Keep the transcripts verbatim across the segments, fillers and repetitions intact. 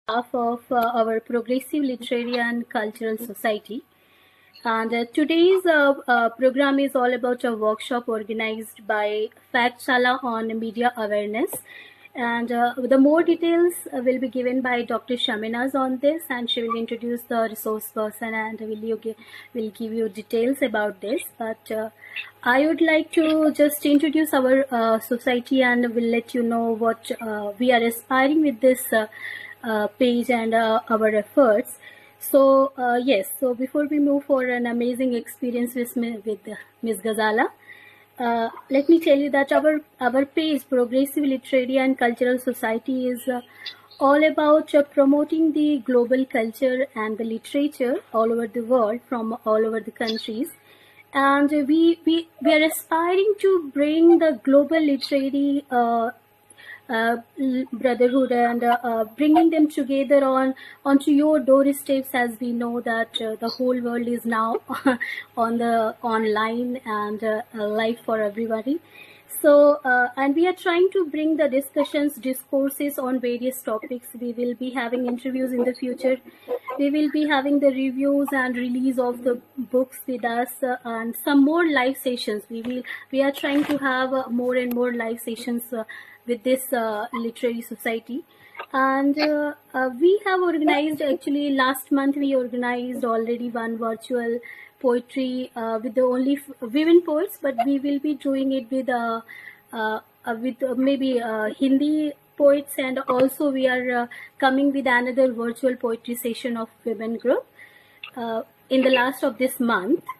behalf of uh, our Progressive Literary and Cultural Society. And uh, today's uh, uh, program is all about a workshop organized by Factshala on media awareness. And uh, the more details uh, will be given by Doctor Shaminaz on this, and she will introduce the resource person and will you give, will give you details about this. But uh, I would like to just introduce our uh, society and will let you know what uh, we are aspiring with this uh, uh, page and uh, our efforts. So uh, yes, so before we move for an amazing experience with, with Miz Ghazala, uh, let me tell you that our, our page, Progressive Literary and Cultural Society, is uh, all about uh, promoting the global culture and the literature all over the world, from all over the countries. And we, we, we are aspiring to bring the global literary uh, Uh, brotherhood and uh, uh, bringing them together on onto your doorsteps, as we know that uh, the whole world is now on the online and uh, live for everybody. So uh, and we are trying to bring the discussions, discourses on various topics. We will be having interviews in the future. We will be having the reviews and release of the books with us uh, and some more live sessions. We will we are trying to have uh, more and more live sessions uh, with this uh, literary society. And uh, uh, we have organized, actually last month we organized already one virtual poetry uh, with the only women poets, but we will be doing it with uh, uh, uh, with uh, maybe uh, Hindi poets, and also we are uh, coming with another virtual poetry session of women group uh, in the last of this month.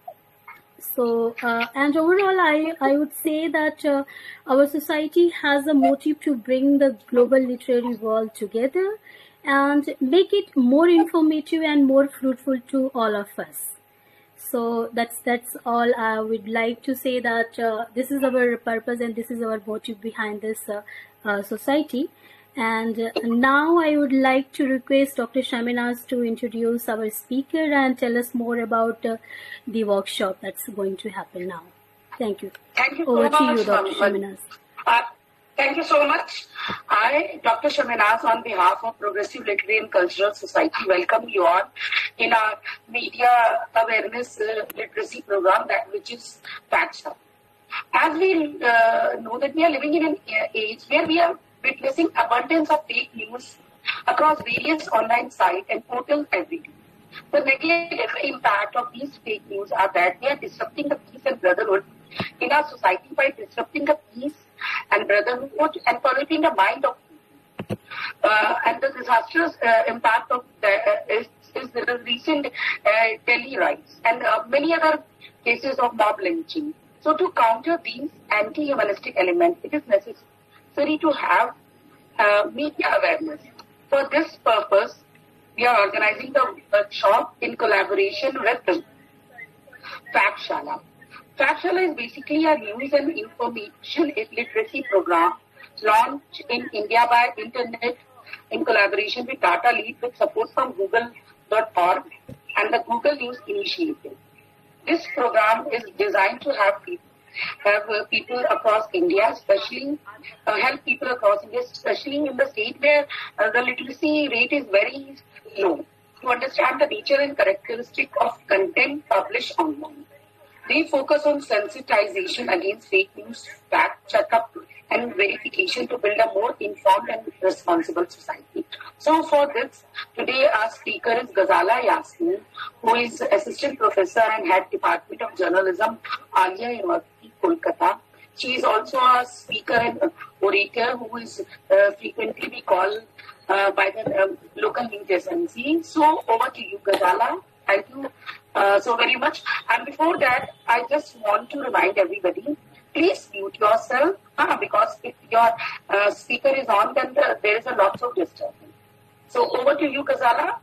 So, uh, and overall, I, I would say that uh, our society has a motive to bring the global literary world together and make it more informative and more fruitful to all of us. So that's that's all I would like to say, that uh, this is our purpose and this is our motive behind this uh, uh, society. And uh, now I would like to request Doctor Shaminaz to introduce our speaker and tell us more about uh, the workshop that's going to happen now. Thank you. Thank you Over so to much, you, Doctor Shaminaz. Uh, thank you so much. I, Doctor Shaminaz, on behalf of Progressive Literary and Cultural Society, welcome you all in our media awareness uh, literacy program, that which is Factshala. As we uh, know that we are living in an age where we are witnessing abundance of fake news across various online sites and portals every day. The negative impact of these fake news are that they are disrupting the peace and brotherhood in our society by disrupting the peace and brotherhood and polluting the mind of people. Uh, and the disastrous uh, impact of the, uh, is, is the recent uh, Delhi riots and uh, many other cases of mob lynching. So to counter these anti-humanistic elements, it is necessary to have uh, media awareness. For this purpose, we are organizing the workshop in collaboration with Factshala. Factshala is basically a news and information literacy program launched in India by Internet in collaboration with Data Lead, with support from Google dot org and the Google News Initiative. This program is designed to have people have uh, people across India, especially uh, help people across India, especially in the state where uh, the literacy rate is very low, to understand the nature and characteristic of content published online. They focus on sensitization against fake news, fact checkup, and verification to build a more informed and responsible society. So for this, today our speaker is Ghazala Yasmin, who is Assistant Professor and Head Department of Journalism, Alia University, Kolkata. She is also a speaker and orator who is uh, frequently be called uh, by the um, local news agency. So over to you, Ghazala. Thank you uh, so very much. And before that, I just want to remind everybody, please mute yourself uh, because if your uh, speaker is on, then the, there is a lot of disturbance. So over to you, Ghazala.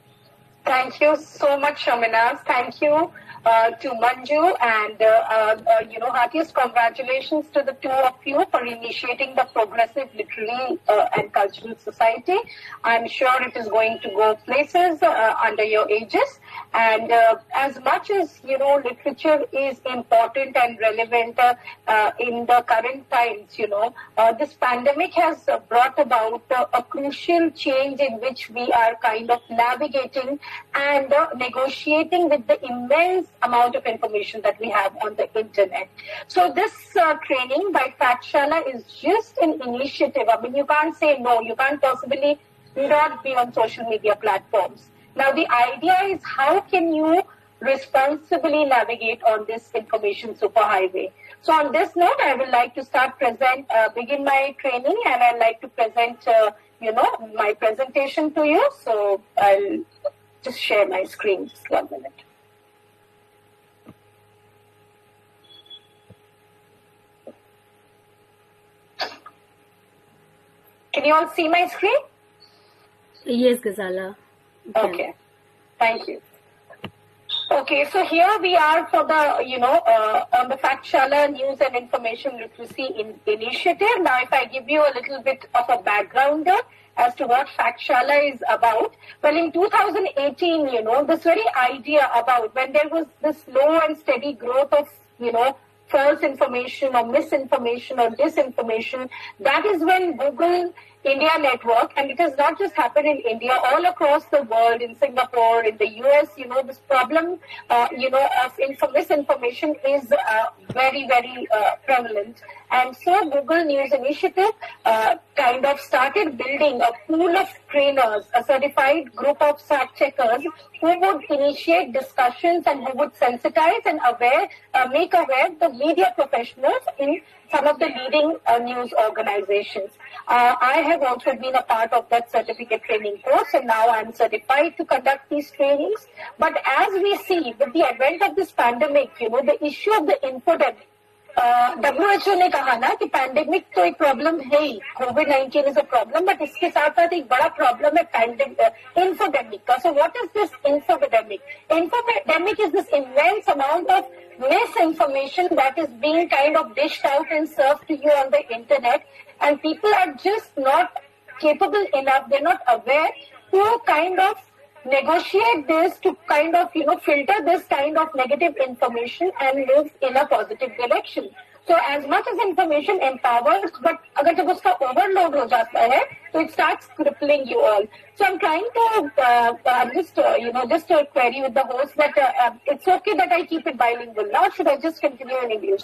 Thank you so much, Shaminaz. Thank you uh, to Manju, and uh, uh, uh, you know, heartiest congratulations to the two of you for initiating the Progressive Literary uh, and Cultural Society. I'm sure it is going to go places uh, under your aegis. And uh, as much as, you know, literature is important and relevant uh, uh, in the current times, you know, uh, this pandemic has uh, brought about uh, a crucial change in which we are kind of navigating and uh, negotiating with the immense amount of information that we have on the internet. So this uh, training by Fatshala is just an initiative. I mean, you can't say no. You can't possibly not be on social media platforms. Now, the idea is how can you responsibly navigate on this information superhighway. So on this note, I would like to start present, uh, begin my training, and I'd like to present, uh, you know, my presentation to you. So I'll just share my screen, just one minute. Can you all see my screen? Yes, Ghazala. Okay, thank you. Okay, so here we are for the, you know, uh, on the Fatshala News and Information Literacy in Initiative. Now, if I give you a little bit of a background as to what Fatshala is about, well, in two thousand eighteen, you know, this very idea about when there was this slow and steady growth of, you know, false information or misinformation or disinformation, that is when Google India Network, and it has not just happened in India, all across the world, in Singapore, in the U S, you know, this problem, uh, you know, of info- misinformation is uh, very, very uh, prevalent. And so Google News Initiative uh, kind of started building a pool of trainers, a certified group of fact checkers who would initiate discussions and who would sensitize and aware, uh, make aware the media professionals in some of the leading uh, news organizations. Uh, I have also been a part of that certificate training course, and now I'm certified to conduct these trainings. But as we see, with the advent of this pandemic, you know, the issue of the infodemic, W H O ने कहा ना कि pandemic तो एक problem है ही, COVID nineteen is a problem, but इसके साथ साथ एक बड़ा प्रॉब्लम है पैंडेमिक इंफोडेमिक का. So what is this infodemic? Infodemic is this immense amount of misinformation that is being kind of dished out and served to you on the internet, and people are just not capable enough, they're not aware to kind of negotiate this, to kind of, you know, filter this kind of negative information and live in a positive direction. So as much as information empowers, but agar jab uska overload ho jata hai, so it starts crippling you all. So I'm trying to uh, uh, just, uh, you know, just uh, query with the host that uh, uh, it's okay that I keep it bilingual. Now should I just continue in English?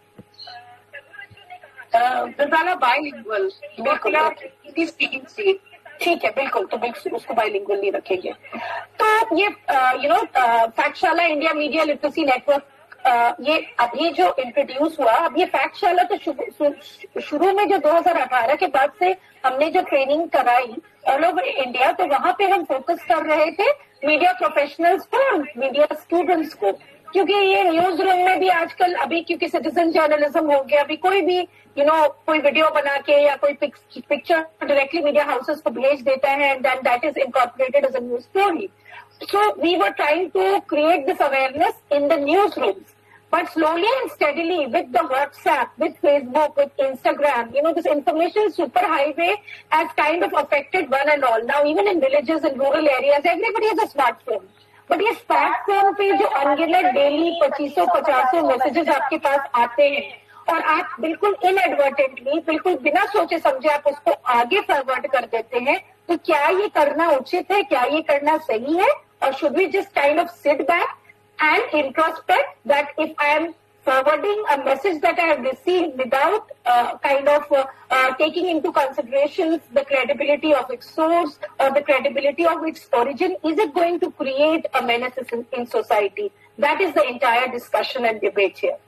Ghazala, bilingual. बिल्कुल Hindi speaking state. ठीक है, बिल्कुल, तो बिल्कुल उसको bilingual नहीं रखेंगे. तो ये you know FactShala India media literacy network, ये अभी जो इंट्रोड्यूस हुआ, अब ये फैक्टशाला तो शुरू में जो दो हज़ार अठारह के बाद से हमने जो ट्रेनिंग कराई ऑल ओवर इंडिया, तो वहां पे हम फोकस कर रहे थे मीडिया प्रोफेशनल्स को और मीडिया स्टूडेंट्स को, क्योंकि ये न्यूज रूम में भी आजकल अभी क्योंकि सिटीजन जर्नलिज्म हो गया, अभी कोई भी यू you नो know, कोई वीडियो बना के या कोई पिक्चर डायरेक्टली मीडिया हाउसेस को भेज देता है and then that is incorporated as a news story. So we were trying to create this awareness in the news rooms. But slowly and steadily with the WhatsApp, with Facebook, with Instagram, you know, this information superhighway has kind of affected one and all. Now, even in villages and rural areas, everybody has a smartphone. But ये smartphone पे जो अनगिनत daily पच्चीसों पचासों messages आपके पास आते हैं और आप बिल्कुल इनएडवर्टेंटली, बिल्कुल बिना सोचे समझे आप उसको आगे फॉरवर्ड कर देते हैं, तो क्या ये करना उचित है? क्या ये करना सही है? और should we just kind of sit back and introspect that if I am forwarding a message that I have received without uh, kind of uh, uh, taking into consideration the credibility of its source or the credibility of its origin, is it going to create a menace in, in society? That is the entire discussion and debate here.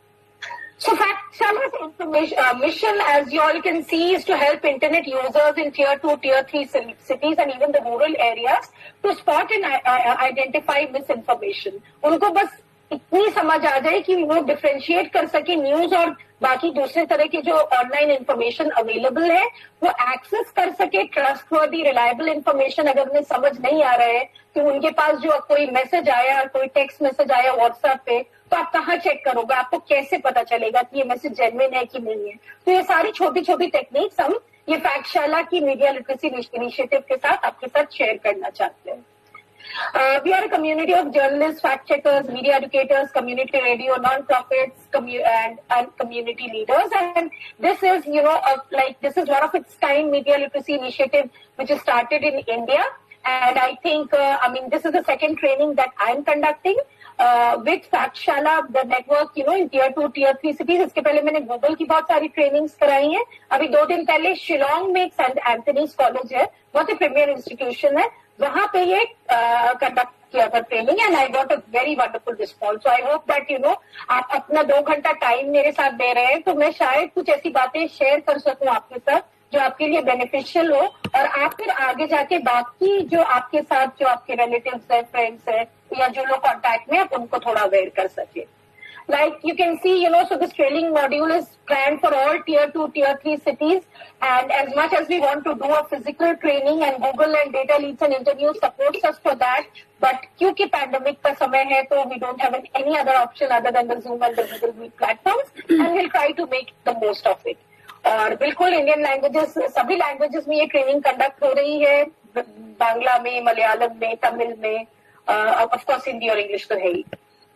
So Faktshala's information uh, mission, as you all can see, is to help internet users in tier two, tier three cities and even the rural areas to spot and uh, identify misinformation. उनको बस इतनी समझ आ जाए कि वो differentiate कर सके news और बाकी दूसरे तरह की जो ऑनलाइन इंफॉर्मेशन अवेलेबल है, वो एक्सेस कर सके ट्रस्टवर्दी रिलायबल इंफॉर्मेशन. अगर उन्हें समझ नहीं आ रहा है तो उनके पास जो कोई मैसेज आया, कोई टेक्स्ट मैसेज आया व्हाट्सएप पे, तो आप कहाँ चेक करोगे? आपको कैसे पता चलेगा कि ये मैसेज जेन्युइन है कि नहीं है? तो ये सारी छोटी छोटी टेक्निक्स हम ये फैक्टशाला की मीडिया लिटरेसी इनिशिएटिव के साथ आपके साथ शेयर करना चाहते हैं. Uh, we are a community of journalists, fact checkers, media educators, community radio, non-profits, commu- and, and community leaders. And this is, you know, a, like this is one of its kind media literacy initiative which is started in India. And I think, uh, I mean, this is the second training that I'm conducting uh, with Factshala, the network, you know, in tier two, tier three cities. इसके पहले मैंने Google की बहुत सारी trainings कराई हैं. अभी दो दिन पहले शिलोंग में एक सेंट एंथनीज कॉलेज है, बहुत ही प्रीमियर इंस्टीट्यूशन है, वहां पे ये कंडक्ट किया था training and I got a very wonderful response. So I hope that you know आप अपना दो घंटा टाइम मेरे साथ दे रहे हैं, तो मैं शायद कुछ ऐसी बातें शेयर कर सकूं आपके साथ जो आपके लिए बेनिफिशियल हो, और आप फिर आगे जाके बाकी जो आपके साथ जो आपके रिलेटिव्स है, फ्रेंड्स है, या जो लोग कॉन्टैक्ट में आप उनको थोड़ा अवेयर कर सके. Like you can see, you know, so this training module is planned for all tier two, tier three cities. And as much as we want to do a physical training, and Google and Data Leads and Interviews supports us for that, but क्योंकि pandemic का समय है, तो we don't have any other option other than the Zoom and the Google Meet platforms, and we'll try to make the most of it. और बिल्कुल Indian languages, सभी languages में ये ट्रेनिंग कंडक्ट हो रही है, बांग्ला में, मलयालम में, तमिल में, ऑफ कोर्स हिंदी और इंग्लिश तो है ही.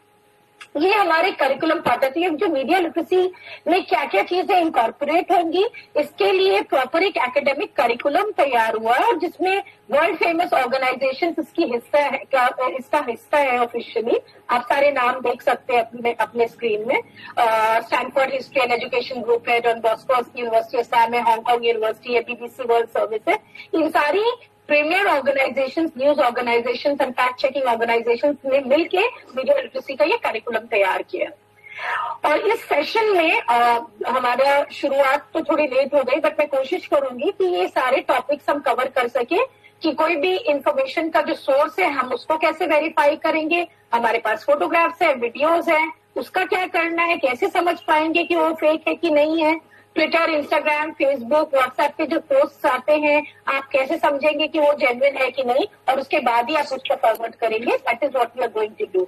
ये हमारे करिकुलम पार्ट है. जो मीडिया लिटरेसी में क्या क्या चीजें इनकॉर्पोरेट होंगी, इसके लिए प्रॉपर एक एकेडमिक करिकुलम तैयार हुआ है, और जिसमें वर्ल्ड फेमस ऑर्गेनाइजेशन इसकी हिस्सा है, इसका हिस्सा है ऑफिशियली. आप सारे नाम देख सकते हैं अपने अपने स्क्रीन में. Stanford history and education group है, डॉन बॉस्को यूनिवर्सिटी असम है, हांगकांग यूनिवर्सिटी है, बीबीसी वर्ल्ड सर्विस है. इन सारी premier organisations, news organisations and fact checking organisations ने मिलके मीडिया लिटरेसी का ये करिकुलम तैयार किया. और इस सेशन में आ, हमारा शुरुआत तो थोड़ी लेट हो गई, बट मैं कोशिश करूंगी कि ये सारे टॉपिक्स हम कवर कर सके, कि कोई भी इंफॉर्मेशन का जो सोर्स है हम उसको कैसे वेरीफाई करेंगे, हमारे पास फोटोग्राफ्स है, वीडियोज है, उसका क्या करना है, कैसे समझ पाएंगे कि वो फेक है कि नहीं है. ट्विटर, इंस्टाग्राम, फेसबुक, व्हाट्सएप पे जो पोस्ट आते हैं, आप कैसे समझेंगे कि वो जेन्युइन है कि नहीं, और उसके बाद ही आप उसको फॉरवर्ड करेंगे. That is what we are going to do.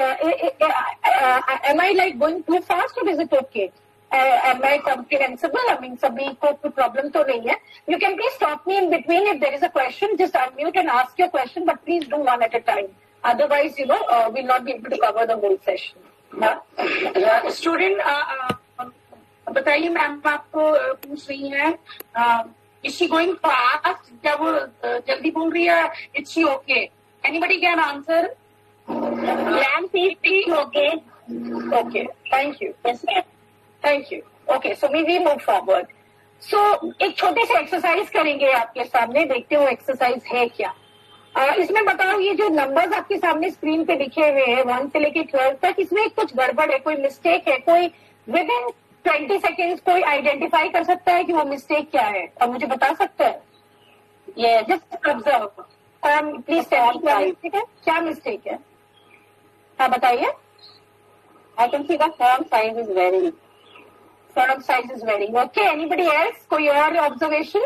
Am I like going too fast और is it okay? Am I comprehensible? I mean सभी को कोई प्रॉब्लम तो नहीं है? You can please stop me in between if there is a question. Just unmute and ask your question, but please do one at a time, otherwise you know will not be able to cover the whole session. Student बताइए, ma'am आपको पूछ रही है, is she going fast? क्या वो जल्दी बोल रही है? Is she okay? Anybody can answer? Ma'am please okay. Okay, thank you. Yes ma'am, thank you. Okay, so we we move forward. So एक छोटे से एक्सरसाइज करेंगे आपके सामने, देखते हो एक्सरसाइज है क्या. uh, इसमें बताओ, ये जो नंबर्स आपके सामने स्क्रीन पे लिखे हुए हैं वन से लेके ट्वेल्व तक, इसमें कुछ गड़बड़ है, कोई मिस्टेक है? कोई विद इन ट्वेंटी सेकेंड्स कोई आइडेंटिफाई कर सकता है कि वो मिस्टेक क्या है और मुझे बता सकता है? ये just observe. Please tell me, क्या मिस्टेक है? क्या मिस्टेक है? हाँ बताइए. I can see the font size is varying. Font size is varying. Okay, anybody else? कोई और ऑब्जर्वेशन?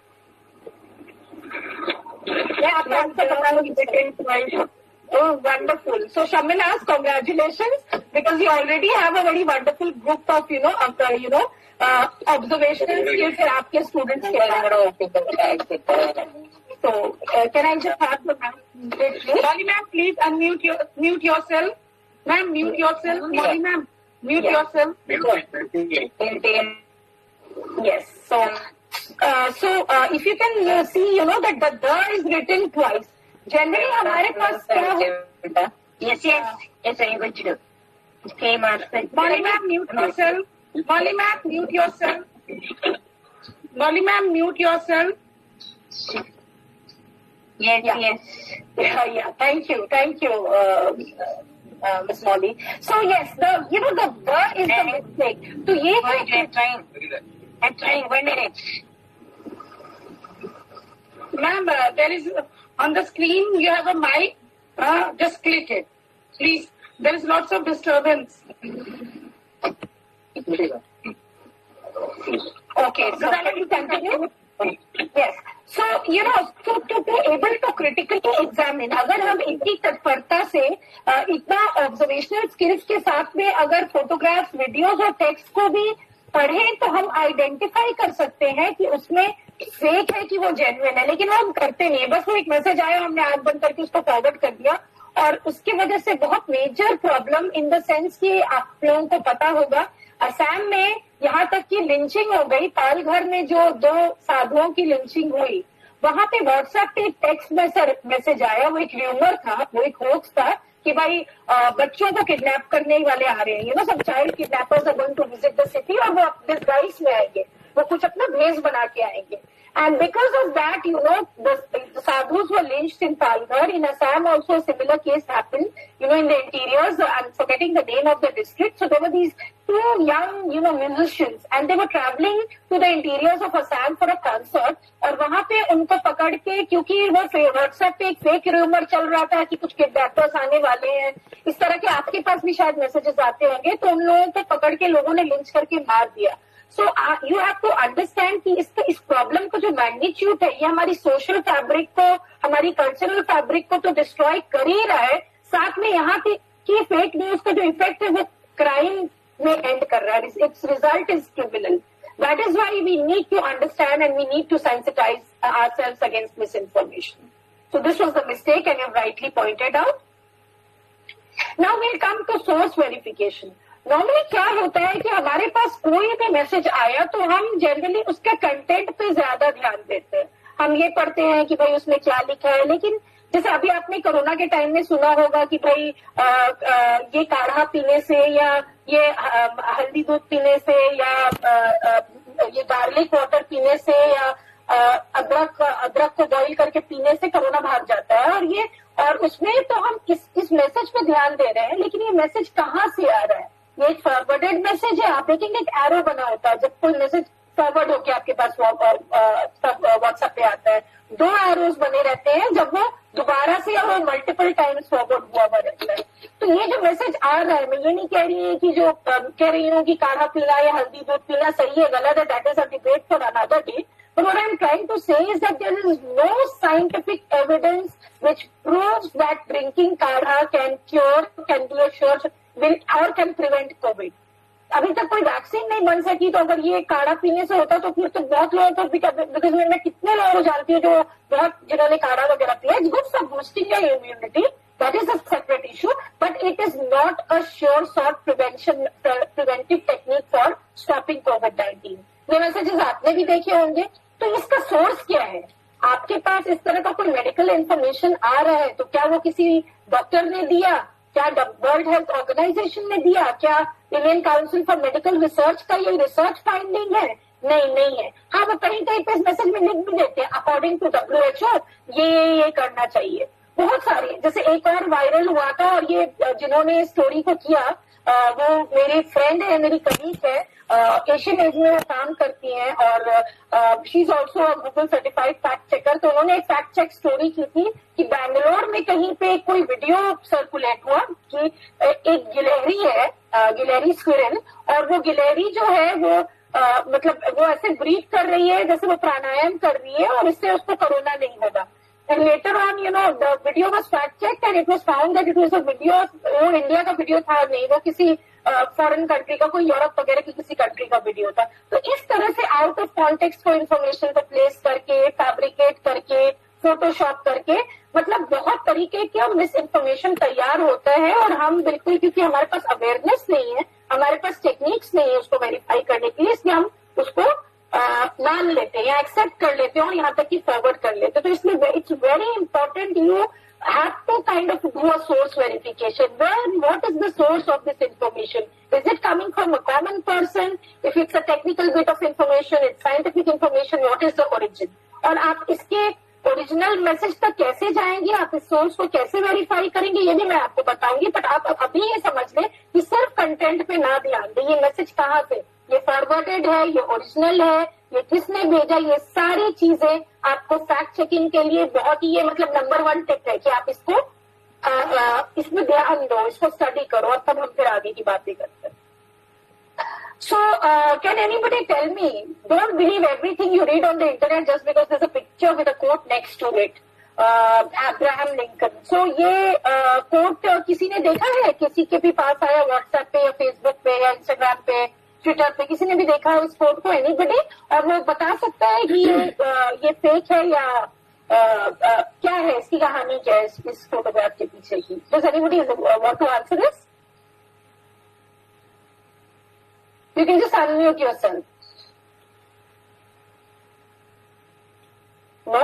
मैं आपका आंसर बताऊंगी. Oh, wonderful. So, Shaminas, congratulations, because you already have a very wonderful group of, you know, of the, you know, uh, observational skills for आपके students के लिए. So, uh, can I just have the ma'am? Molly ma'am, please unmute your, mute yourself. Ma'am, mute yourself. Molly ma'am, mute Yeah. yourself. Yes. So, uh, so uh, if you can uh, see, you know, that the the is written twice. Generally, हमारे पास क्या हो? Yes, yes, yes, I'm going to do. Okay, ma'am. Molly ma'am, mute yourself. Molly ma'am, mute yourself. Molly ma'am, mute yourself. Yes, Yeah. yes. Yeah, yeah. Thank you, thank you, uh, uh, Miss Molly. So yes, the you know the the is the mistake. तो ये Wait, I'm trying. I'm trying. One minute. Ma'am, uh, there is uh, on the screen you have a mic. Uh, just click it, please. There is lots of disturbance. Okay, so then you continue. Yes. So you know, to to be able to critically examine, अगर हम इतनी तत्परता से uh, इतना observational skills के साथ में अगर फोटोग्राफ्स, वीडियोस और टेक्स्ट को भी पढ़ें तो हम आइडेंटिफाई कर सकते हैं कि उसमें फेक है कि वो जेन्युइन है, लेकिन वो हम करते नहीं है। बस वो एक मैसेज आया, हमने आंख बंद करके उसको फॉरवर्ड कर दिया, और उसकी वजह से बहुत major problem in the sense कि आप लोगों को पता होगा असम में यहाँ तक कि लिंचिंग हो गई। पालघर में जो दो साधुओं की लिंचिंग हुई, वहां पे व्हाट्सएप पे एक टेक्स्ट मैसेज आया, वो एक र्यूमर था, वो एक होक्स था कि भाई आ, बच्चों को किडनैप करने वाले आ रहे हैं, यू नो सब child kidnappers are going to visit the city, और वो डिस्गाइज में आएंगे, वो कुछ अपना भेष बना के आएंगे। And because of that, you know, the, the sadhus were lynched in Palghar. In Assam also a similar case happened, you know, in the interiors. I'm forgetting the name of the district. So there were these two young, you know, musicians, and they were traveling to the interiors of Assam for a concert. और वहाँ पे उनको पकड़ के, क्योंकि वो WhatsApp पे एक फेक रूमर चल रहा था कि कुछ किडनैपर्स आने वाले हैं, इस तरह के आपके पास भी शायद मैसेजेस आते होंगे, तो उन लोगों को पकड़ के लोगों ने लिंच करके मार दिया। So you have to understand कि इस इस प्रॉब्लम को जो मैग्नीट्यूड है, ये हमारी सोशल फैब्रिक को, हमारी कल्चरल फैब्रिक को तो डिस्ट्रॉय कर ही रहा है, साथ में यहाँ की, की फेक न्यूज का जो इफेक्ट है वो क्राइम में एंड कर रहा है। It's result is criminal. That is why we need to understand and we need to sensitize ourselves against misinformation. So this was the mistake and you rightly pointed out. Now we'll come to source verification. Normally क्या होता है कि हमारे पास कोई भी message आया तो हम जनरली उसके कंटेंट पे ज्यादा ध्यान देते हैं। हम ये पढ़ते हैं कि भाई उसमें क्या लिखा है, लेकिन जैसे अभी आपने कोरोना के टाइम में सुना होगा कि भाई आ, आ, ये काढ़ा पीने से या ये आ, हल्दी दूध पीने से या आ, आ, ये गार्लिक वाटर पीने से या अदरक अदरक को बॉईल करके पीने से कोरोना भाग जाता है। और ये और उसमें तो हम इस इस मैसेज पे ध्यान दे रहे हैं, लेकिन ये मैसेज कहाँ से आ रहा है? ये एक फॉरवर्डेड मैसेज है। आप देखेंगे एक एरो बना होता है जब कोई मैसेज फॉरवर्ड होकर आपके पास व्हाट्सएप पे आता है, दो एरोज बने रहते हैं जब वो दोबारा से या वो मल्टीपल टाइम्स फॉरवर्ड हुआ हुआ रहता है। तो ये जो मैसेज आ रहा है, मैं ये नहीं कह रही है कि जो कह रही हूँ कि काढ़ा पीना या हल्दी दूध पीना सही है गलत है, that is a debate for another day. But what I'm trying to say is that there is no scientific evidence which proves that drinking kadha can cure, can be a sure, will or can prevent COVID. अभी तक कोई vaccine नहीं बन सकी, तो अगर ये काढ़ा पीने से होता तो फिर तो बहुत लोगों को, बिकॉज मैं कितने लोगों को जानती हूँ जो बहुत जिन्होंने काढ़ा वगैरह पिया, it's good for boosting your immunity, that is a separate issue, but it is not a sure sort prevention preventive technique for stopping COVID nineteen. ये मैसेजेस आपने भी देखे होंगे। तो इसका सोर्स क्या है? आपके पास इस तरह का कोई मेडिकल इंफॉर्मेशन आ रहा है तो क्या वो किसी डॉक्टर ने दिया, क्या वर्ल्ड हेल्थ ऑर्गेनाइजेशन ने दिया, क्या Indian council for medical research का ये रिसर्च फाइंडिंग है? नहीं, नहीं है। हाँ, वो कहीं कहीं पे इस मैसेज में लिख भी देते हैं according to W H O ये ये करना चाहिए। बहुत सारे, जैसे एक और वायरल हुआ था, और ये जिन्होंने स्टोरी को किया वो मेरी फ्रेंड है, मेरी कलीग है, एशियन एज में वो काम करती हैं, और she is also Google certified fact checker. तो उन्होंने एक फैक्ट चेक स्टोरी की थी कि बैंगलोर में कहीं पे कोई वीडियो सर्कुलेट हुआ कि एक गिलहरी है, गिलहरी स्क्विरल, और वो गिलहरी जो है वो आ, मतलब वो ऐसे ब्रीथ कर रही है जैसे वो प्राणायाम कर रही है, और इससे उसको कोरोना नहीं होगा। And later on, you know, the video was fact checked and it was found that it was a video, वो इंडिया का वीडियो था नहीं, वो किसी फॉरेन uh, कंट्री का, कोई यूरोप वगैरह की किसी कंट्री का वीडियो था। तो इस तरह से आउट ऑफ कॉन्टेक्स्ट को इन्फॉर्मेशन को प्लेस करके, फैब्रिकेट करके, फोटोशॉप करके, मतलब बहुत तरीके का मिस इन्फॉर्मेशन तैयार होता है, और हम बिल्कुल, क्योंकि हमारे पास अवेयरनेस नहीं है, हमारे पास टेक्निक्स नहीं है उसको वेरीफाई करने के लिए, इसलिए हम उसको मान लेते हैं या एक्सेप्ट कर लेते हैं और यहाँ तक कि फॉरवर्ड कर लेते हैं। तो इसलिए it's very important you have to kind of do a source verification. Where, what is the source of this information? Is it coming from a common person? If it's a technical bit of information, it's scientific information, what is the origin? और आप इसके original message तक कैसे जाएंगे, आप इस source को कैसे वेरीफाई करेंगे, ये भी मैं आपको बताऊंगी। बट आप अभी ये समझ लें कि सिर्फ कंटेंट पे ना ध्यान दें, ये मैसेज कहाँ से, ये फॉरवर्डेड है, ये ओरिजिनल है, ये किसने भेजा, ये सारी चीजें आपको फैक्ट चेकिंग के लिए बहुत ही, ये मतलब नंबर वन टिप है कि आप इसको आ, आ, इसमें ध्यान दो, इसको स्टडी करो, और तब हम फिर आगे की बातें करते हैं। So, uh, can anybody tell me, don't believe everything you read on the internet just because there's a picture with a quote next to it. Uh, Abraham Lincoln. So, ये quote uh, किसी ने देखा है, किसी के भी पास आया WhatsApp पे या फेसबुक पे या इंस्टाग्राम पे ट्विटर पे, किसी ने भी देखा है उस फोटो को, एनीबडी, और वो बता सकता है कि ये ये फेक है या आ, आ, क्या है, इसकी कहानी क्या है इस, इस फोटोग्राफ के पीछे की? Does anybody want to answer this? You can just unmute yourself. No?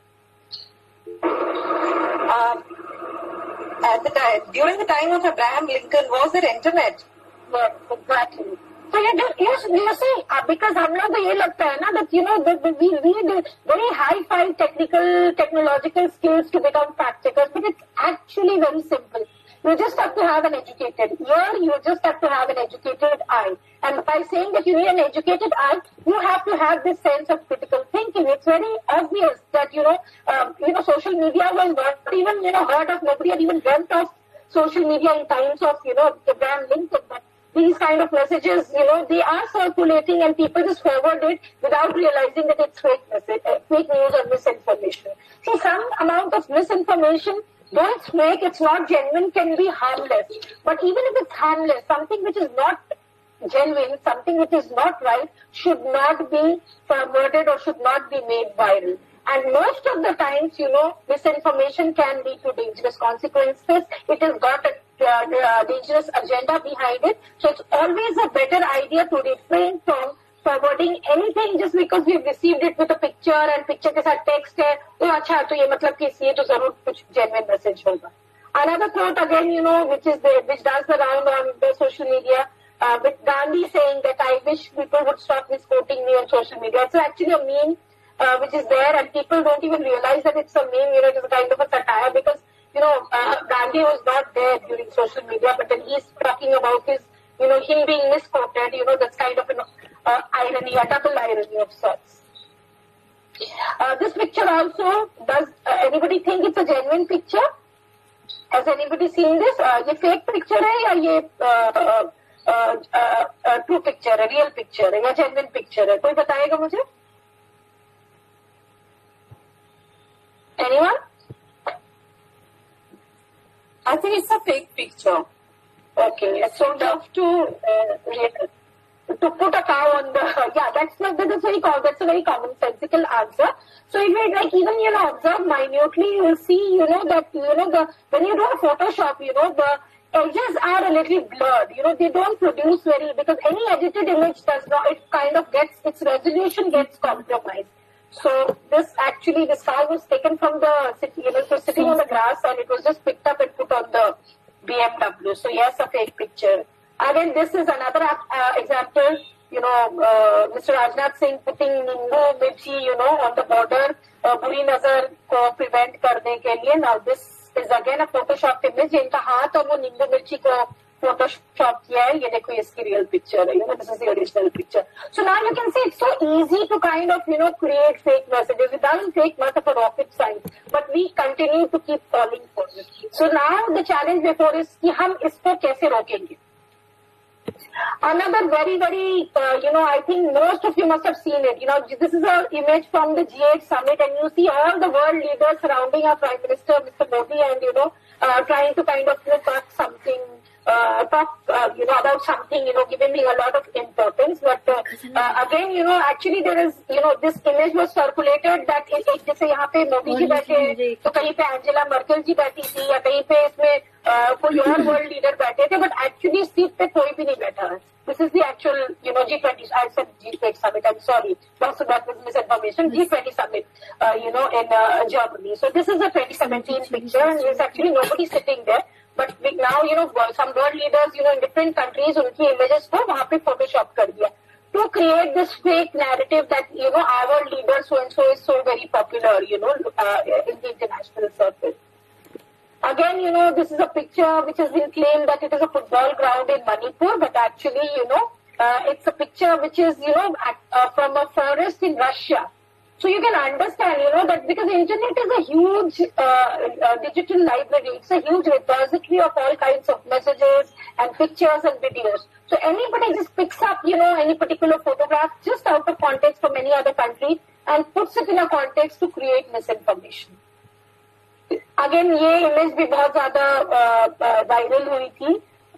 Um, at the time, during the time of Abraham Lincoln, was there internet? Yeah, exactly. So you, you, you see, uh, because हम लोग को ये लगता है ना that you know that we need very high-fi technical, technological skills to become fact checkers, but it's actually very simple. You just have to have an educated ear, you just have to have an educated eye. And by saying that you need an educated eye, you have to have this sense of critical thinking. It's very obvious that, you know, um, you know, social media was not even, you know, heard of, nobody had even dreamt of social media in times of, you know, Abraham Lincoln. But these kind of messages, you know, they are circulating and people just forward it without realizing that it's fake message, uh, fake news or misinformation. See, some amount of misinformation, though it's fake, it's not genuine, can be harmless. But even if it's harmless, something which is not genuine, something which is not right, should not be forwarded or should not be made viral. And most of the times, you know, misinformation can lead to dangerous consequences. It has got a uh, uh, dangerous agenda behind it. So it's always a better idea to refrain from forwarding anything just because we've received it with a picture and picture के साथ text है, तो अच्छा तो ये मतलब कि इसलिए तो जरूर कुछ genuine message होगा. Another quote again, you know, which is the, which does the round on the social media, uh, with Gandhi saying that I wish people would stop misquoting me on social media. It's actually a meme uh, which is there, and people don't even realize that it's a meme. You know, it's a kind of a satire because you know uh, Gandhi was not there during social media, but then he's talking about his, you know, him being misquoted. You know, that's kind of an uh, irony, a double irony of sorts. Uh, this picture also, does uh, anybody think it's a genuine picture? Has anybody seen this? Uh, ये fake picture है या ये uh, uh, uh, uh, uh, true picture है, real picture है या genuine picture है? कोई बताएगा मुझे? Anyone? I think it's a fake picture. Okay, it's so tough to uh, to put a cow on the, yeah, that's not, that's very common, that's a very commonsensical answer. So if you like even, you know, observe minutely, you will see, you know, that, you know, the, when you do a Photoshop, you know, the edges are a little blurred, you know, they don't produce very, because any edited image does not, it kind of gets, its resolution gets compromised. So this actually, this cow was taken from the, you know, it was sitting on the grass and it was just picked up and put on the B M W. So yes, a fake picture. Again, this is another uh, example, you know, uh, Mister Rajnath Singh putting Nimbu Mirchi, you know, on the border, uh, buri nazar ko prevent karne ke liye. Now this is again a Photoshop image. इनका हाथ और वो नींबू मिर्ची को Photoshop किया है. ये देखो इसकी real picture है. You know, this is the original picture. So now you can see it's so easy to kind of, you know, create fake messages. It doesn't take much of a rocket science, but we continue to keep falling for it. So now the challenge before is कि हम इसको कैसे रोकेंगे? Another very, very, uh, you know, I think most of you must have seen it. You know, this is an image from the G eight summit, and you see all the world leaders surrounding our Prime Minister, Mister Modi, and, you know, uh, trying to kind of, you know, talk something, uh, talk, uh, you know, about something, you know, giving me a lot of importance. But uh, uh, again, you know, actually there is, you know, this image was circulated that एक एक जैसे यहाँ पे मोदी जी बैठे, तो कहीं पे Angela Merkel जी बैठी थी, या कहीं पे इसमें uh, कोई और वर्ल्ड लीडर बैठे थे, but actually सीट पे कोई भी नहीं बैठा है. This is the actual, you know, G twenty, I said G eight summit, I'm sorry, that's that was misinformation, G twenty summit, uh, you know, in uh, Germany. So this is a twenty seventeen picture, and there's actually nobody sitting there. But we now, you know, some world leaders, you know, in different countries, उनकी images को वहाँ पे Photoshop कर दिया to create this fake narrative that, you know, our leader so and so is so very popular, you know, uh, in the international circle. Again, you know, this is a picture which has been claimed that it is a football ground in Manipur, but actually, you know, uh, it's a picture which is, you know, at, uh, from a forest in Russia. So you can understand, you know, that because the internet is a huge uh, uh, digital library, it's a huge repository of all kinds of messages and pictures and videos. So anybody just picks up, you know, any particular photograph just out of context from any other country and puts it in a context to create misinformation. Again, ये image भी बहुत ज़्यादा viral हुई थी.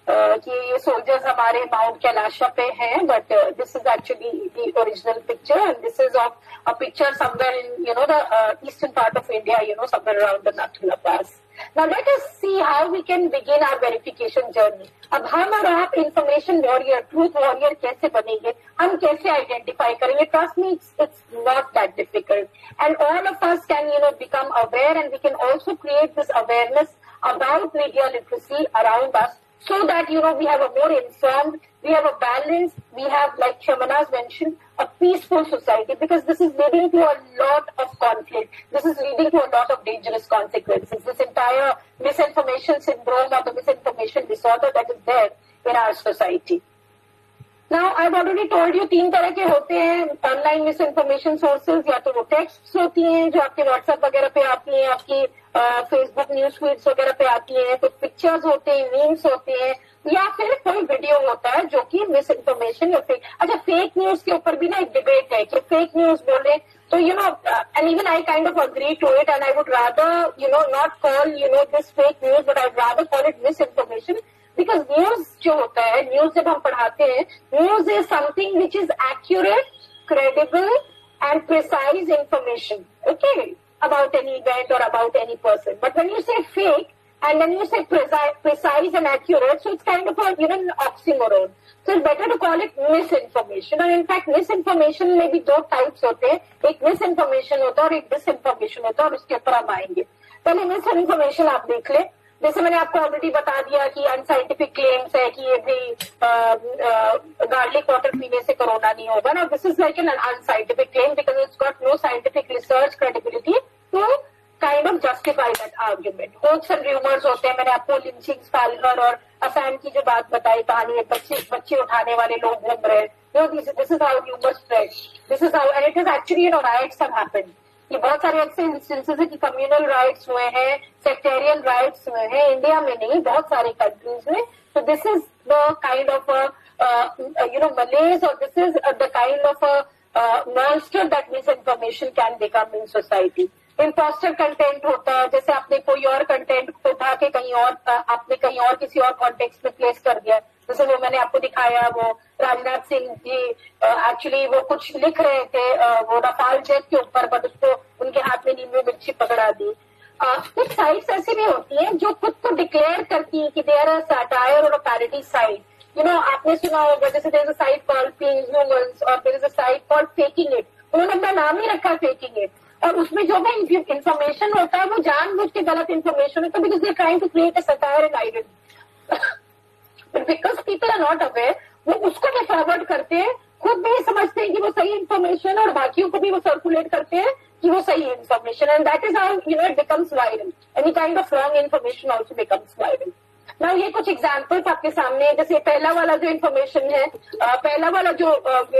कि ये soldiers हमारे mount Kailasha पे हैं, but this is actually the original picture and this is of a picture somewhere in you know the eastern part of India, you know somewhere around the Nathula pass. Now let us see how we can begin our verification journey. अब हम और आप information warrior, truth warrior कैसे बनेंगे, हम कैसे identify करेंगे? Trust me, it's, it's not that difficult. And all of us can, you know, become aware, and we can also create this awareness about media literacy around us, so that, you know, we have a more informed, we have a balanced, we have, like Shamana's mentioned, a peaceful society, because this is leading to a lot of conflict. This is leading to a lot of dangerous consequences. This entire misinformation syndrome or the misinformation disorder that is there in our society. Now, I've already told you तीन तरह के होते हैं online miss information sources. या तो वो text होती हैं जो आपके व्हाट्सएप वगैरह पे आती हैं, आपकी फेसबुक न्यूज फीड्स वगैरह पे आती हैं, तो पिक्चर्स होते हैं, मीम्स होते हैं, या फिर कोई वीडियो होता है जो कि मिस इन्फॉर्मेशन या फेक. अच्छा, फेक न्यूज के ऊपर भी ना एक डिबेट है कि फेक न्यूज बोले तो you know, and even I kind of agree to it, and I would rather you know not call you know this fake news, but I would rather call it misinformation. Because news जो होता है, news जब हम पढ़ाते हैं, news is something which is accurate, credible and precise information, okay, about any event or about any person. But when you say fake and then you say precise, precise and accurate, so it's kind of a, you know, an oxymoron. So it's better to call it misinformation. And in fact, misinformation में भी दो types होते हैं. एक misinformation होता है और एक disinformation होता है, और उसके ऊपर हम आएंगे. पहले misinformation आप देख लें. जैसे मैंने आपको ऑलरेडी बता दिया कि अनसाइंटिफिक क्लेम्स है कि ये भी गार्लिक वाटर पीने से कोरोना नहीं होगा ना. This is like an unscientific claim because it's got no scientific research credibility to kind of justify that argument. Hopes and rumours होते हैं. मैंने आपको लिंचिंग, फाल्गर और असम की जो बात बताई, कहानी है बच्चे बच्चे उठाने वाले लोग घूम रहे हैं. This is how rumours spread. This is how, and it is actually, you know, riots have happened. ये बहुत सारे ऐसे इंस्टेंसेस है कि कम्युनल राइट्स हुए हैं, सेक्टेरियन राइट्स हुए हैं, इंडिया में नहीं, बहुत सारे कंट्रीज में. तो this is the kind of you know malaise, और this is the kind of monster that misinformation can become in society. Impostor content होता है, जैसे आपने कोई और कंटेंट को उठा के कहीं और, आपने कहीं और किसी और कॉन्टेक्स्ट में प्लेस कर दिया. जैसे वो मैंने आपको दिखाया, वो राजनाथ सिंह जी एक्चुअली वो कुछ लिख रहे थे वो रफाल जेट के ऊपर, बट उसको उनके हाथ में नींबू मिर्ची पकड़ा दी. कुछ साइट्स ऐसी भी होती हैं जो खुद को डिक्लेयर करती हैं कि दे आर अ सैटायर और a parody site. You know, आपने सुना होगा, जैसे there is a site called ping humans और there is a site called faking it. उन्होंने अपना नाम ही रखा फेकिंग इट, और उसमें जो भी इंफॉर्मेशन होता है वो जानबूझ के गलत इंफॉर्मेशन होता है, because they are trying to create a satire and identity. But because people are not aware, वो उसको भी फॉरवर्ड करते हैं, खुद भी समझते हैं कि वो सही इन्फॉर्मेशन, और बाकियों को भी वो सर्कुलेट करते हैं कि वो सही information. And that is how you know it becomes viral. Any kind of wrong information also becomes viral. Now ये कुछ एग्जाम्पल्स आपके सामने, जैसे पहला वाला जो इन्फॉर्मेशन है, पहला वाला जो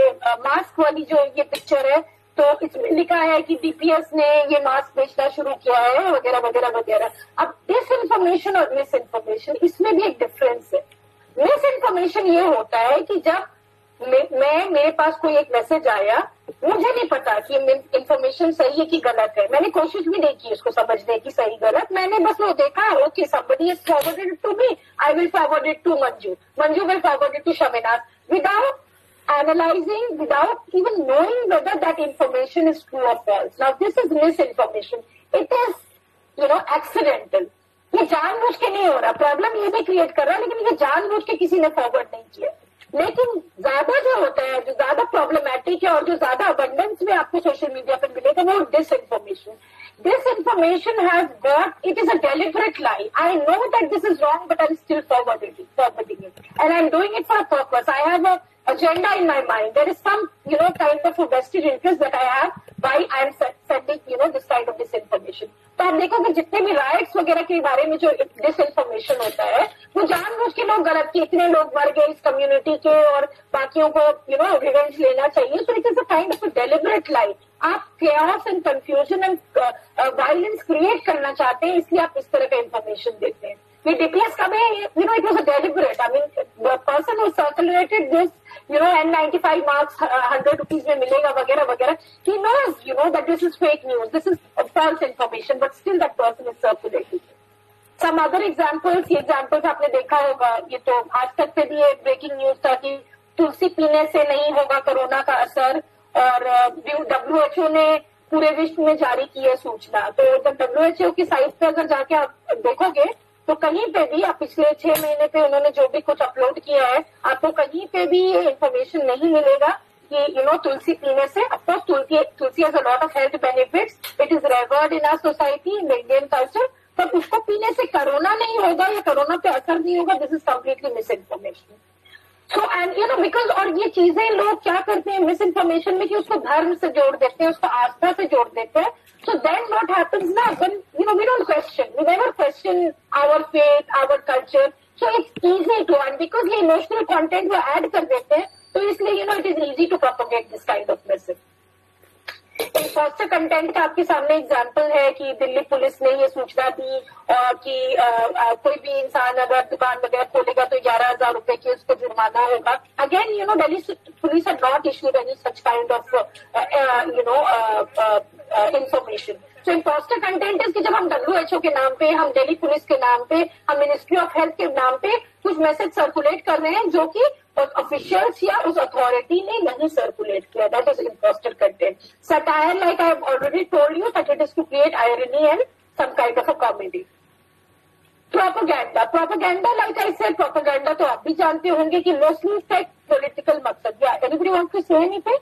मास्क वाली जो ये पिक्चर है, तो इसमें लिखा है कि डीपीएस ने ये मास्क बेचना शुरू किया है वगैरह वगैरह वगैरह. अब डिस इन्फॉर्मेशन और मिस इन्फॉर्मेशन, इसमें भी एक डिफरेंस है. मिस इन्फॉर्मेशन ये होता है कि जब मैं, मैं मेरे पास कोई एक मैसेज आया, मुझे नहीं पता कि इन्फॉर्मेशन सही है कि गलत है, मैंने कोशिश भी नहीं की उसको समझने की सही गलत, मैंने बस वो देखा, okay somebody has forwarded it to me, I will forward it to Manju, Manju will forward it to Shamina, without analyzing, without even knowing whether that information is true or false. Now this is misinformation. It is, you know, accidental. ये जानबूझ के नहीं हो रहा, problem ये भी create कर रहा है, लेकिन ये जानबूझ के किसी ने फॉरवर्ड नहीं किया. लेकिन ज्यादा जो होता है, जो ज्यादा प्रॉब्लमैटिक है और जो ज्यादा अबंडेंस में आपको सोशल मीडिया पर मिलेगा, वो disinformation. This information has got, it is a deliberate lie. I know that this is wrong, but I'm still forwarding it, forwarding it. And I'm doing it for a purpose. I have a agenda in my mind. There is some, you know, kind of a vested interest that I have why I'm sending, you know, this kind of disinformation. तो आप देखो कि जितने भी rights वगैरह के बारे में जो डिसइंफॉर्मेशन होता है, वो जानबूझ के लोग गलत कि इतने लोग मर गए इस कम्युनिटी के और बाकियों को, यू नो, रिवेंज लेना चाहिए. So it is a kind of a deliberate lie. आप chaos and confusion and violence create करना चाहते हैं, इसलिए आप इस तरह का इन्फॉर्मेशन देते हैं. ये डीपीएस का भी, you know, it was a deliberate. I mean the person who circulated this, you know, and ninety-five marks, one hundred rupees में मिलेगा वगैरह वगैरह. He knows, you know, that this is fake news, this is false information, but still that person is circulating. Some other examples, ये examples आपने देखा होगा, ये तो आज तक से भी ये ब्रेकिंग न्यूज था कि तुलसी पीने से नहीं होगा कोरोना का असर, और डब्ल्यू एच ओ ने पूरे विश्व में जारी की है सूचना। तो जब डब्ल्यू एच ओ की साइट पे अगर जाके आप देखोगे तो कहीं पे भी आप पिछले छह महीने पे उन्होंने जो भी कुछ अपलोड किया है, आपको कहीं पे भी ये इन्फॉर्मेशन नहीं मिलेगा कि यू नो तुलसी पीने से, of course tulsi tulsi has a lot of health benefits, it is revered in our society, in Indian culture, पर उसको पीने से कोरोना नहीं होगा या कोरोना पे असर नहीं होगा, this is completely misinformation. So and you know because, और ये चीजें लोग क्या करते हैं मिस इन्फॉर्मेशन में कि उसको धर्म से जोड़ देते हैं, उसको आस्था से जोड़ देते हैं। So then what happens now, when, you know, we don't question, we never question our faith, our culture. So it's easy to, and because ये emotional content वो add कर देते हैं, तो इसलिए, you know, it is easy to propagate this kind of message. Impostor content का आपके सामने एग्जाम्पल है कि दिल्ली पुलिस ने ये सूचना दी और कि आ, आ, कोई भी इंसान अगर दुकान वगैरह खोलेगा तो ग्यारह हजार रुपए की उसको जुर्माना होगा। Again you know Delhi police had not issued any such kind of you know information. तो इम्पोस्टर कंटेंट है कि जब हम डब्ल्यू एच ओ के नाम पे, हम दिल्ली पुलिस के नाम पे, हम मिनिस्ट्री ऑफ हेल्थ के नाम पे कुछ मैसेज सर्कुलेट कर रहे हैं जो कि ऑफिशियल्स या उस अथॉरिटी ने नहीं सर्कुलेट किया, that is impostor content. Satire, like I have already told you, that it is to create irony and some kind of a comedy. Propaganda, propaganda like I said, propaganda तो आप भी जानते होंगे कि mostly fact political मकसद। या anybody want to say anything?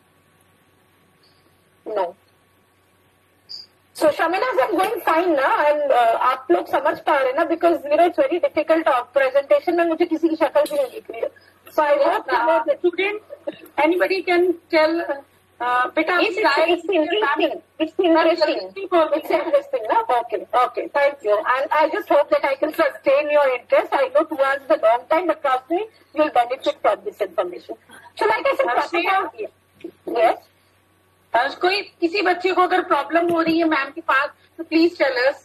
No. So Shamina, I'm going fine ना, and uh, आप लोग समझ पा रहे ना, because you know it's very difficult of presentation में मुझे किसी की शक्ल भी नहीं दिख रही है। So I hope uh, the student, anybody can tell. Uh, beta, it's, it's, it's interesting. It's interesting. It's interesting, na? Okay, okay. Thank you. And I just hope that I can sustain your interest. I know two hours is a long time, but trust me, you'll benefit from this information. So like I said, Ashmi, yes. आज कोई किसी बच्चे को अगर problem हो रही है ma'am के पास तो please tell us.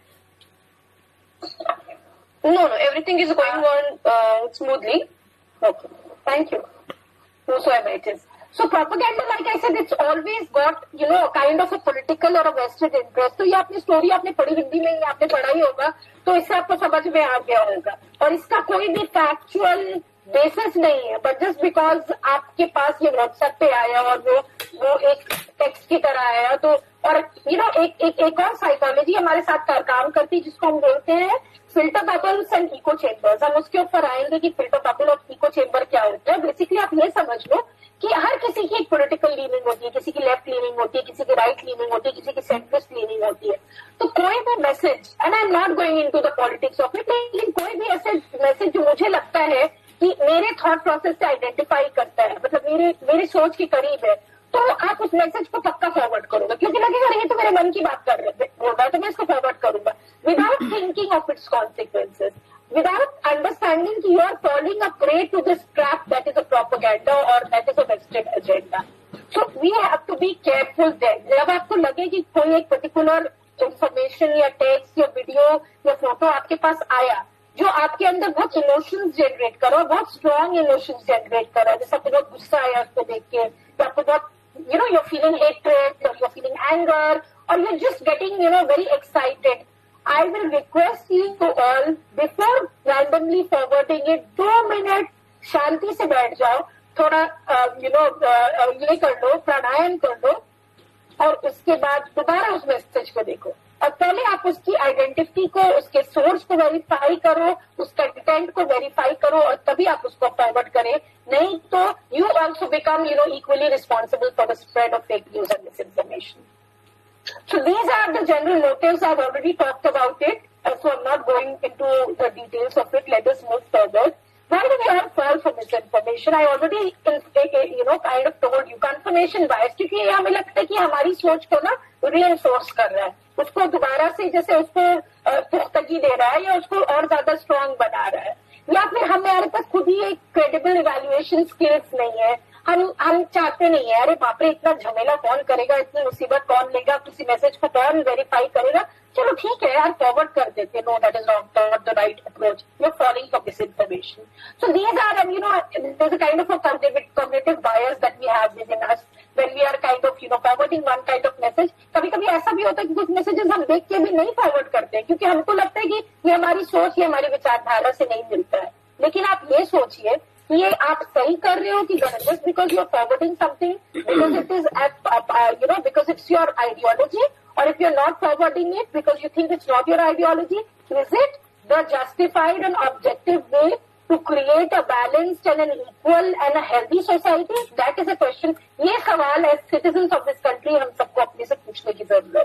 No no, everything is going on smoothly. Okay, thank you. Whosoever it is. So propaganda, like I said, it's always got, you know, a kind of a political or a vested interest. तो ये आपने story आपने पढ़ी, हिंदी में ही आपने पढ़ा ही होगा, तो इससे आपको समझ में आ गया होगा। और इसका कोई भी फैक्चुअल बेसिस नहीं है, बट जस्ट बिकॉज आपके पास ये व्हाट्सएप पे आया और वो वो एक टेक्स्ट की तरह आया, तो और यू नो एक एक एक और साइकोलॉजी हमारे साथ काम करती है जिसको हम बोलते हैं filter bubbles and echo chambers. हम उसके ऊपर आएंगे कि फिल्टर बबल और इको चेम्बर क्या होता है। बेसिकली आप ये समझ लो कि हर किसी की एक पॉलिटिकल लीनिंग होती है, किसी की लेफ्ट लीनिंग होती है, किसी की राइट लीनिंग होती है, किसी की सेंट्रिस्ट लीनिंग होती है। तो कोई भी message, and I am not going into the politics of it, लेकिन कोई भी ऐसे मैसेज जो मुझे लगता है कि मेरे थॉट प्रोसेस से आइडेंटिफाई करता है, मतलब मेरे मेरी सोच के करीब है, तो आप उस मैसेज को पक्का फॉरवर्ड करोगे, क्योंकि लगेगा नहीं तो मेरे मन की बात कर रहे होगा, तो मैं इसको फॉरवर्ड करूंगा without thinking of its consequences, without understanding that you are falling a prey to this trap that is a propaganda or that is a vested agenda. So we have to be careful then. जब आपको लगे कि कोई एक particular information या text या video या photo आपके पास आया जो आपके अंदर बहुत इमोशंस जनरेट करो, बहुत स्ट्रॉन्ग इमोशंस जनरेट करो, जैसे आपको बहुत गुस्सा आया उसको देख के, या आपको बहुत you know you're feeling hatred or you're feeling anger or you're just getting you know very excited. I will request you to all, before randomly forwarding it, दो मिनट शांति से बैठ जाओ, थोड़ा यू नो ये कर लो, प्राणायाम कर लो, और उसके बाद दोबारा उस मैसेज को देखो, और पहले आप उसकी आइडेंटिटी को, उसके सोर्स को वेरीफाई करो, उस कंटेंट को वेरीफाई करो, और तभी आप उसको फॉरवर्ड करें। नहीं तो you also become you know equally responsible for the spread of fake news and misinformation. So these are the general motives. I've already talked about it, so I'm not going into the details of it. Let us move forward. Why do we all fall for misinformation? I already, you know, kind of told you. Confirmation bias, क्योंकि ये हमें लगता है कि हमारी सोच को ना reinforce कर रहा है, उसको दोबारा से जैसे उसको पुख्तगी दे रहा है या उसको और ज्यादा स्ट्रॉन्ग बना रहा है, या फिर हमारे पास खुद ही एक क्रेडिबल इवैल्यूएशन स्किल्स नहीं है। हम हम चाहते नहीं है, अरे बाप रे इतना झमेला कौन करेगा, इतनी मुसीबत कौन लेगा, किसी मैसेज को कौन वेरीफाई करेगा, चलो ठीक है यार फॉरवर्ड कर देते हैं, no that is not the right approach, you are following for misinformation. So these are you know there is a kind of a cognitive bias that we have within us when we are kind of you know forwarding one kind of message कभी कभी ऐसा भी होता है कि कुछ messages हम देख के भी नहीं फॉरवर्ड करते हैं, क्योंकि हमको लगता है कि ये हमारी सोच, ये हमारी विचारधारा से नहीं मिलता है। लेकिन आप ये सोचिए कि ये आप सही कर रहे हो कि गलत, just because you are forwarding something because it is you know because it's your ideology, और if you are not forwarding it because you think it's not your ideology, is it the justified and objective way to create a balanced and an equal and a healthy society? That is a question. ये सवाल as citizens of this country हम सबको अपने से पूछने की जरूरत है.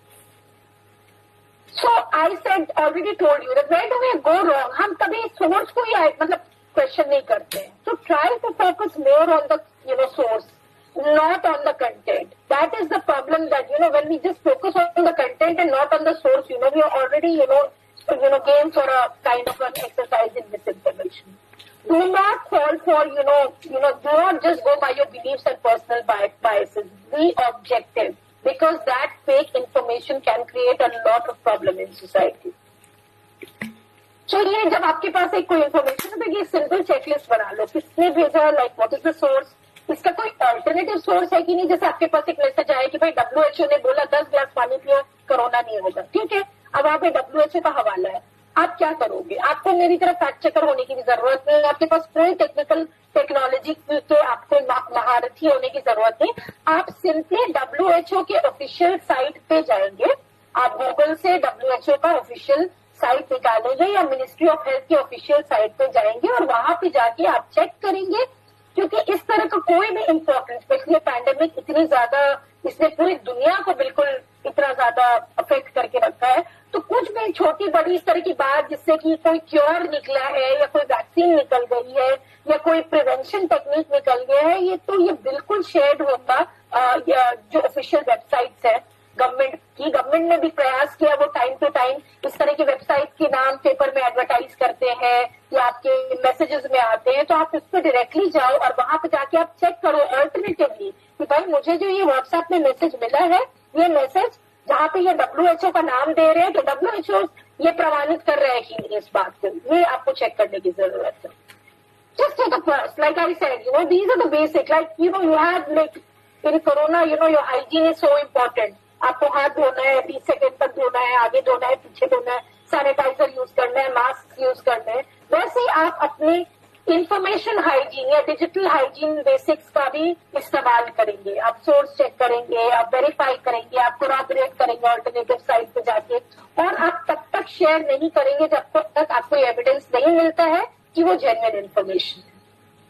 So I said, already told you that where do we go wrong? हम कभी source को ही मतलब question नहीं करते हैं. So try to focus more on the you know source, not on the content. That is the problem, that you know when we just focus on the content and not on the source, you know we are already you know you know game for a kind of an exercise in misinformation. Do not fall for you know you know do not just go by your beliefs and personal biases. Be objective, because that fake information can create a lot of problem in society. चलिए, जब आपके पास एक कोई information है तो ये simple checklist बना लो, किसने भेजा, like what is the source, इसका कोई अल्टरनेटिव सोर्स है कि नहीं. जैसे आपके पास एक मैसेज आया कि भाई डब्ल्यू एच ओ ने बोला दस ग्लास पानी पियो, कोरोना नहीं होगा, ठीक है. अब वहाँ पे डब्ल्यू एच ओ का हवाला है, आप क्या करोगे? आपको मेरी तरफ फैक्ट चेकर होने की भी जरूरत नहीं है, आपके पास कोई टेक्निकल टेक्नोलॉजी के आपको महारथी होने की जरूरत नहीं. आप सिंपली डब्ल्यू एच ओ के ऑफिशियल साइट पे जाएंगे, आप गूगल से डब्ल्यू एच ओ का ऑफिशियल साइट निकालेंगे या मिनिस्ट्री ऑफ हेल्थ की ऑफिशियल साइट पे जाएंगे और वहां पे जाके आप चेक करेंगे, क्योंकि इस तरह का कोई भी इम्पोर्टेंट, स्पेशली पैंडेमिक इतनी ज्यादा, इसने पूरी दुनिया को बिल्कुल इतना ज्यादा अफेक्ट करके रखा है, तो कुछ भी छोटी बड़ी इस तरह की बात जिससे कि कोई क्योर निकला है या कोई वैक्सीन निकल गई है या कोई प्रिवेंशन टेक्निक निकल गया है, ये तो ये बिल्कुल शेयर होगा जो ऑफिशियल वेबसाइट्स है गवर्नमेंट की. गवर्नमेंट ने भी प्रयास किया, वो टाइम टू टाइम इस तरह की वेबसाइट के नाम पेपर में एडवर्टाइज करते हैं या आपके मैसेजेस में आते हैं, तो आप उस पर डायरेक्टली जाओ और वहां पे जाके आप चेक करो अल्टरनेटिवली कि भाई मुझे जो ये व्हाट्सएप में मैसेज मिला है, ये मैसेज जहाँ पे ये डब्ल्यू एच ओ का नाम दे रहे हैं, तो डब्ल्यू एच ओ ये प्रमाणित कर रहे हैं कि नहीं इस बात को, ये आपको चेक करने की जरूरत है. Just take a first, like I said, you know, these are the basic, like, you know, you have, like, in corona, you know, your hygiene is so important. आपको हाथ धोना है, बीस सेकंड तक धोना है, आगे धोना है, पीछे धोना है, सैनिटाइजर यूज करना है, मास्क यूज करना है. वैसे ही आप अपने इंफॉर्मेशन हाइजीन या डिजिटल हाइजीन बेसिक्स का भी इस्तेमाल करेंगे. आप सोर्स चेक करेंगे, आप वेरीफाई करेंगे, आप कोरॉबरेट करेंगे अल्टरनेटिव साइट पे जाके, और आप तब तक शेयर नहीं करेंगे जब तक आपको एविडेंस नहीं मिलता है कि वो जेन्युइन इन्फॉर्मेशन है.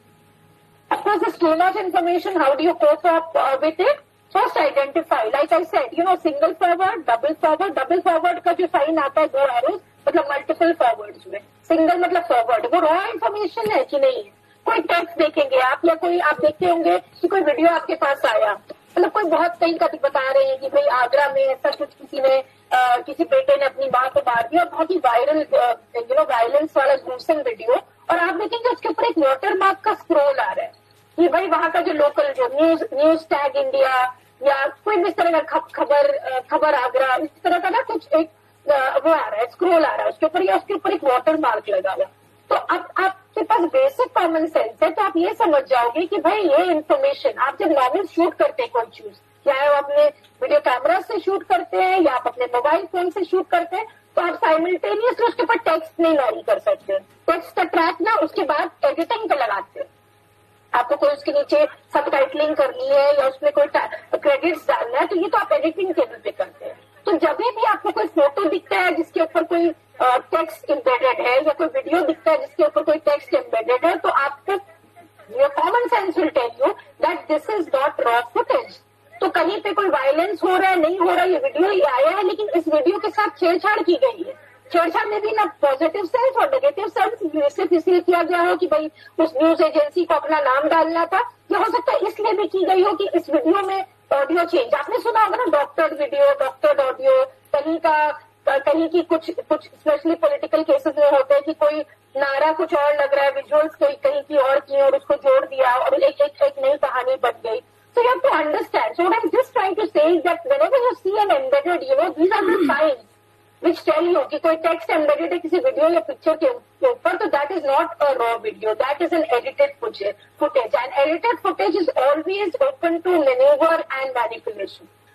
Of course, there's too much information. How do you cope up uh, with it? First, identify. Like I said, you know, single forward, double forward. Double forward का जो साइन आता है दो एरोज, मतलब multiple forwards में. Single मतलब forward, वो raw information है कि नहीं है. कोई टेक्स्ट देखेंगे आप, या कोई आप देखते होंगे कि कोई वीडियो आपके पास आया, मतलब कोई बहुत कहीं का भी बता रहे हैं कि भाई आगरा में ऐसा कुछ किसी ने आ, किसी बेटे ने अपनी माँ को मार दिया, और बहुत ही वायरल यू नो वायलेंस वाला ग्रूसम वीडियो, और आप देखेंगे उसके ऊपर एक वाटर मार्क का स्क्रोल आ रहा है कि भाई वहां का जो लोकल जो न्यूज न्यूज टैग इंडिया या कोई भी इस तरह का खबर खबर आगरा, इस तरह का ना कुछ एक वो आ रहा है, स्क्रोल आ रहा है उसके ऊपर, या उसके ऊपर एक वाटर मार्क लगा हुआ. तो अब आपके पास बेसिक कॉमन सेंस है, तो आप ये समझ जाओगे कि भाई ये इन्फॉर्मेशन आप जब नॉर्मल शूट करते हैं कोई चीज, चाहे वो अपने वीडियो कैमरा से शूट करते हैं या आप अपने मोबाइल फोन से शूट करते हैं, तो आप साइमल्टेनियसली उसके ऊपर टेक्स्ट नहीं लारी कर सकते. टेक्स्ट का ट्रैक ना उसके बाद एडिटिंग पे लगाते हैं. आपको कोई उसके नीचे सबटाइटलिंग करनी है या उसमें कोई क्रेडिट्स डालना है, तो ये तो आप एडिटिंग टेबल पे करते हैं. तो जब भी आपको कोई फोटो दिखता है जिसके ऊपर कोई टेक्स्ट एम्बेडेड है या कोई वीडियो दिखता है जिसके ऊपर कोई टेक्स्ट एम्बेडेड है, तो आपको your common sense will tell you that this is not raw footage. तो कहीं पे कोई वायलेंस हो रहा है, नहीं हो रहा है, ये वीडियो ही आया है, लेकिन इस वीडियो के साथ छेड़छाड़ की गई है. छेड़छाड़ में भी ना पॉजिटिव सेंस और नेगेटिव सेंस सिर्फ इसलिए किया गया हो कि भाई उस न्यूज एजेंसी को अपना नाम डालना था, या हो सकता है इसलिए भी की गई हो कि इस वीडियो में ऑडियो चेंज, आपने सुना होगा ना डॉक्टर वीडियो, डॉक्टर ऑडियो, कहीं का कहीं की कुछ कुछ स्पेशली पॉलिटिकल केसेस में होते हैं कि कोई नारा कुछ और लग रहा है, विजुअल्स कहीं कहीं की और की और उसको जोड़ दिया और एक एक, एक नई कहानी बन गई. So you have to understand. So what I'm just trying to say is that whenever you see an embedded, you know, these are the signs which tell you कि कोई text embedded है किसी वीडियो या picture के ऊपर, तो that is not a raw video, that is an edited footage. And edited footage is always open to maneuver and manipulation.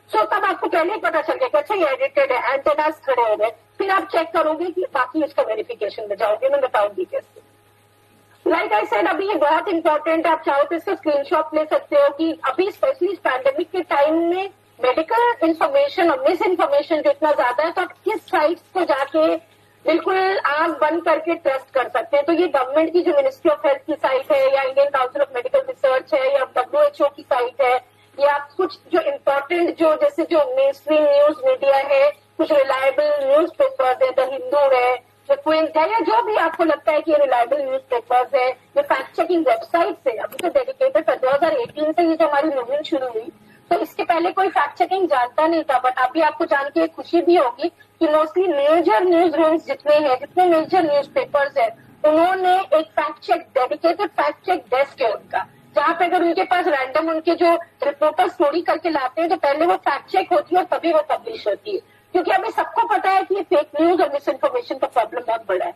So so, तब आपको पहले ही पता चल गया कि अच्छा ये एडिटेड है, एंटेनास खड़े हो गए, फिर आप चेक करोगे कि बाकी उसका वेरिफिकेशन में जाओगे। मैं बताऊंगी कैसे। लाइक आई सेड, अभी ये बहुत इंपॉर्टेंट है, आप चाहो तो इसका स्क्रीनशॉट ले सकते हो कि अभी स्पेशली इस पैंडेमिक के टाइम में मेडिकल इंफॉर्मेशन और मिस इन्फॉर्मेशन जो इतना ज्यादा है, तो आप किस साइट्स को जाके बिल्कुल आंख बंद करके ट्रस्ट कर सकते हैं। तो ये गवर्नमेंट की जो मिनिस्ट्री ऑफ हेल्थ की साइट है, या Indian council of medical research है, या डब्ल्यू एच ओ की साइट है, या कुछ जो इम्पोर्टेंट जो जैसे जो मेन स्ट्रीम न्यूज मीडिया है, कुछ रिलायबल न्यूज पेपर्स है, द हिंदू है, द क्विंट है, या जो भी आपको लगता है कि ये रिलायबल न्यूज पेपर्स है, ये फैक्ट चेकिंग वेबसाइट है। अभी तो डेडिकेटेड दो हजार अठारह से ये जो हमारी मूवमेंट शुरू हुई, तो इसके पहले कोई फैक्ट चेकिंग जानता नहीं था, बट अभी आपको जान के खुशी भी होगी कि मोस्टली मेजर न्यूज रूम्स जितने हैं, जितने मेजर न्यूज पेपर्स है, उन्होंने एक fact check dedicated fact check desk है उनका, जहां पे अगर उनके पास रैंडम उनके जो रिपोर्टर स्टोरी करके लाते हैं, तो पहले वो फैक्ट चेक होती है और तभी वो पब्लिश होती है। क्योंकि अभी सबको पता है कि ये फेक न्यूज और मिस इन्फॉर्मेशन का प्रॉब्लम बहुत बड़ा है।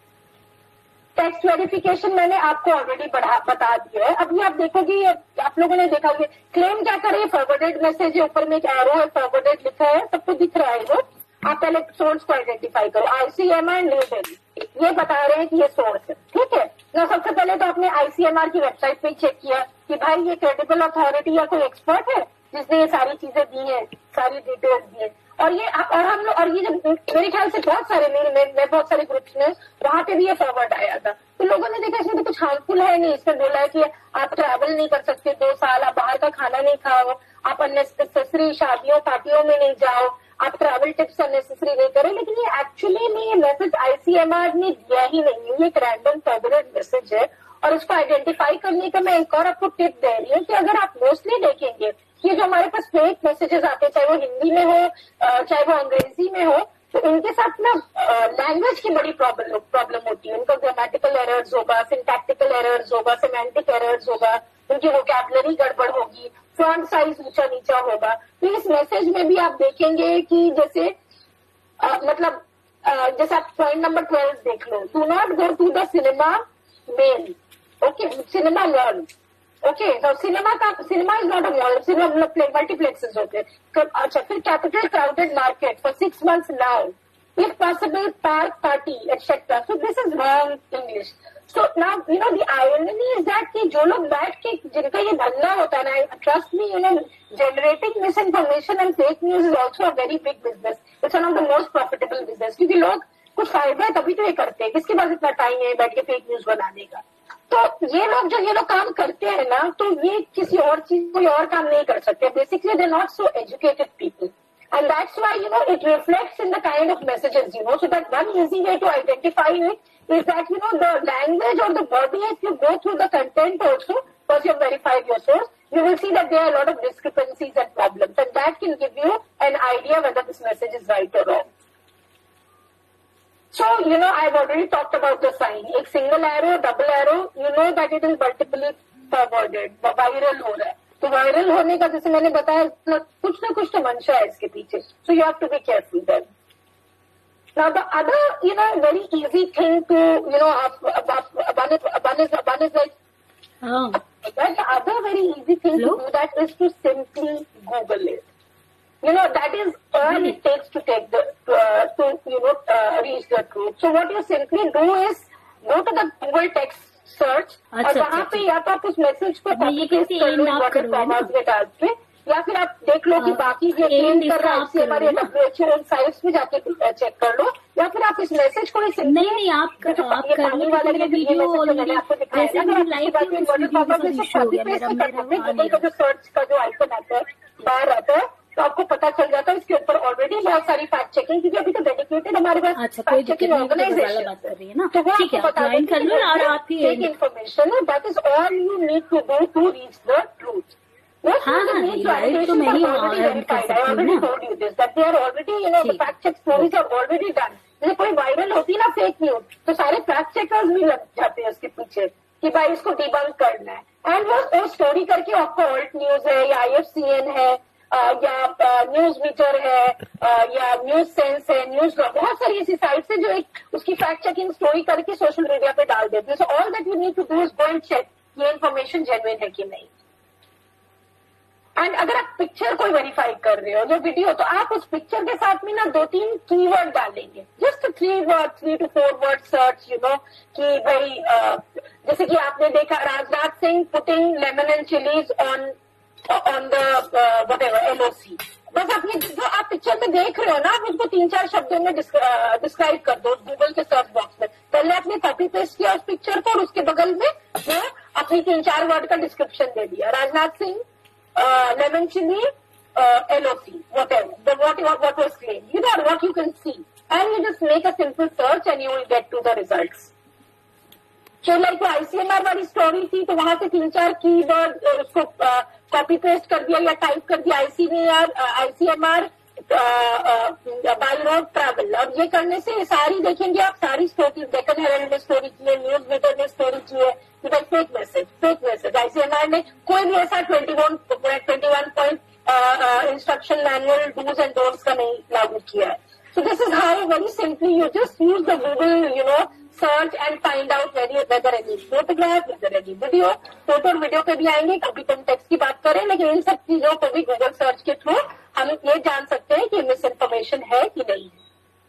टेक्स्ट वेरिफिकेशन मैंने आपको ऑलरेडी बता दिया है। अभी आप देखोगे, आप लोगों ने देखा होगा, क्लेम क्या करे, फॉरवर्डेड मैसेज है, ऊपर में एक एरो है, फॉरवर्डेड लिखा है, सबको दिख रहा है वो। आप पहले सोर्स को आइडेंटिफाई करो, आईसीएमआर न्यू दिल्ली, ये बता रहे हैं कि ये सोर्स है, ठीक है ना। सबसे पहले तो आपने आईसीएमआर की वेबसाइट पे चेक किया कि भाई ये क्रेडिबल अथॉरिटी या कोई एक्सपर्ट है जिसने ये सारी चीजें दी है, सारी डिटेल्स दी है। और ये और हम लोग और ये जब मेरे ख्याल से बहुत सारे मेरे में बहुत सारे ग्रुप्स में वहां पे भी ये फॉरवर्ड आया था, तो लोगों ने देखा इसमें तो कुछ हार्मफुल है नहीं। इसमें बोला है कि आप ट्रैवल नहीं कर सकते दो साल, आप बाहर का खाना नहीं खाओ, आप अननेसेसरी शादियों पार्टियों में नहीं जाओ, आप ट्रैवल टिप्स अननेसेसरी नहीं करें। लेकिन ये एक्चुअली में ये मैसेज आईसीएमआर ने दिया ही नहीं है, ये एक रैंडम फॉरवर्डेड मैसेज है। और इसको आइडेंटिफाई करने का मैं एक और आपको टिप दे रही हूँ कि अगर आप मोस्टली देखेंगे कि जो हमारे पास फेक मैसेजेस आते हैं, चाहे वो हिंदी में हो चाहे वो अंग्रेजी में हो, तो इनके साथ ना लैंग्वेज की बड़ी प्रॉब्लम प्रॉब्लम होती है। उनका ग्रामेटिकल एरर्स होगा, सिंटैक्टिकल एरर्स होगा, सेमेंटिक एरर्स होगा, उनकी वोकैबुलरी गड़बड़ होगी, फॉन्ट साइज ऊंचा नीचा होगा। तो इस मैसेज में भी आप देखेंगे कि जैसे आ, मतलब आ, जैसे आप पॉइंट नंबर ट्वेल्व देख लो, do not go to the cinema मेन, ओके, सिनेमा मॉल, ओके। तो सिनेमा का cinema is not a mall, cinema multiplexes होते हैं। अच्छा, फिर capital crowded market for six months now, if possible park party etcetera. So this is wrong English. So now you know the irony is that कि जो लोग बैठ के जिनका ये धंधा होता है ना, trust me, you know generating misinformation and fake news is also a very big business, it's one of the most profitable business. क्योंकि लोग कुछ फायदा है तभी तो ये करते हैं, किसके पास इतना टाइम है बैठ के फेक न्यूज बनाने का। तो ये लोग जो ये लोग काम करते हैं ना, तो ये किसी और चीज कोई और काम नहीं कर सकते। Basically they not so educated people, and that's why you know it reflects in the kind of messages, you know. So that one easy way to identify it is that you know the language or the body, if you go through the content also, because you have verified your source, you will see that there are a lot of discrepancies and problems, and that can give you an idea whether this message is right or wrong. So, you know, I've already talked about the sign. एक single arrow, double arrow, you know that it is multiply forwarded, viral हो रहा है। तो viral होने का जैसे मैंने बताया, कुछ ना कुछ तो मंशा है इसके पीछे। So you have to be careful then. Now the other, you know, very easy thing to, you know, one is, one is, one is like, oh. But the other very easy thing Hello? to do that is to simply Google it. You know, that is all really? it takes to take the, uh, to, you know, uh, reach the truth. So what you simply do is go to the Google text search, और वहाँ पे या तो आप उस message को copy paste कर लो inverted commas में डाल के, या फिर आप देख लो कि बाकी जो क्लेम कर रहा है इससे हमारे डब्ल्यूएचओ उन साइट्स में जाके चेक कर लो, या फिर आप इस मैसेज को नहीं नहीं आप आप करने वाले वीडियो ऑलरेडी जैसे मैंने लाइव की इन्वर्टेड कॉमास में कॉपी पेस्ट कर लो। गूगल का जो सर्च का जो आइकन आता है बाहर आता है, तो आपको पता चल जाता है इसके ऊपर ऑलरेडी बहुत सारी फैक्ट चेकिंग, क्योंकि अभी तो डेडिकेटेड हमारे पास अच्छा कोई चेकिंग ऑर्गेनाइजेशन बात कर रही है ना, तो वो ठीक है ज्वाइन कर लो और आप ही इन्फॉर्मेशन है, that is all you need to do to reach the truth. हाँ हाँ राइट, तो मैं ही ऑलरेडी कर सकती हूँ told you this that they are already, you know the fact check stories are already done. जैसे कोई वायरल होती है ना फेक न्यूज, तो सारे फैक्ट चेकर्स भी लग जाते हैं उसके पीछे कि भाई इसको डिबंक करना है, एंड वो स्टोरी करके आपको ऑल्ट न्यूज है या आईएफसीएन है Uh, या न्यूज uh, मीटर है uh, या न्यूज सेंस है, न्यूज बहुत सारी ऐसी साइट्स है जो एक उसकी फैक्ट चेकिंग स्टोरी करके सोशल मीडिया पे डाल देते हैं। So all that you need to do is go and check ये इन्फॉर्मेशन जेन्युइन है कि नहीं। एंड अगर आप पिक्चर को वेरीफाई कर रहे हो या वीडियो, तो आप उस पिक्चर के साथ में ना दो तीन कीवर्ड डालेंगे, just three word three two four word search, you know, कि भाई uh, जैसे कि आपने देखा Rajnath Singh putting lemon and chilies on on the whatever LOC, बस आप ये जो आप पिक्चर में देख रहे हो ना, आप उसको तीन चार शब्दों में डिस्क्राइब कर दो गूगल के सर्च बॉक्स में। पहले आपने कॉपी पेस्ट किया उस पिक्चर को और उसके बगल में जो अपनी तीन चार वर्ड का डिस्क्रिप्शन दे दिया, Rajnath Singh Uh, lemon chili, uh, L O C, whatever, the what, what, what was claimed. You know what you can see. And you just make a simple search and you will get to the results. So like I C M R वाली story थी, तो वहां से तीन चार keyword उसको copy paste कर दिया या टाइप कर दिया, ICMR ICMR by road travel, और ये करने से सारी देखेंगे आप, सारी स्टोरी डेक्कन हेराल्ड ने स्टोरी की है, न्यूज मीटर ने स्टोरी की है, fake message fake message ICMR ने कोई भी ऐसा twenty one twenty one point instruction manual dos and don'ts का नहीं लागू किया है. So this is how very simply you just use the Google, you know, search and find out whether any photograph, whether any video. Photo और video पे भी आएंगे, कभी तुम टेक्स्ट की बात करें, लेकिन इन सब चीजों को भी गूगल सर्च के थ्रू हम ये जान सकते हैं कि मिस इन्फॉर्मेशन है कि नहीं है.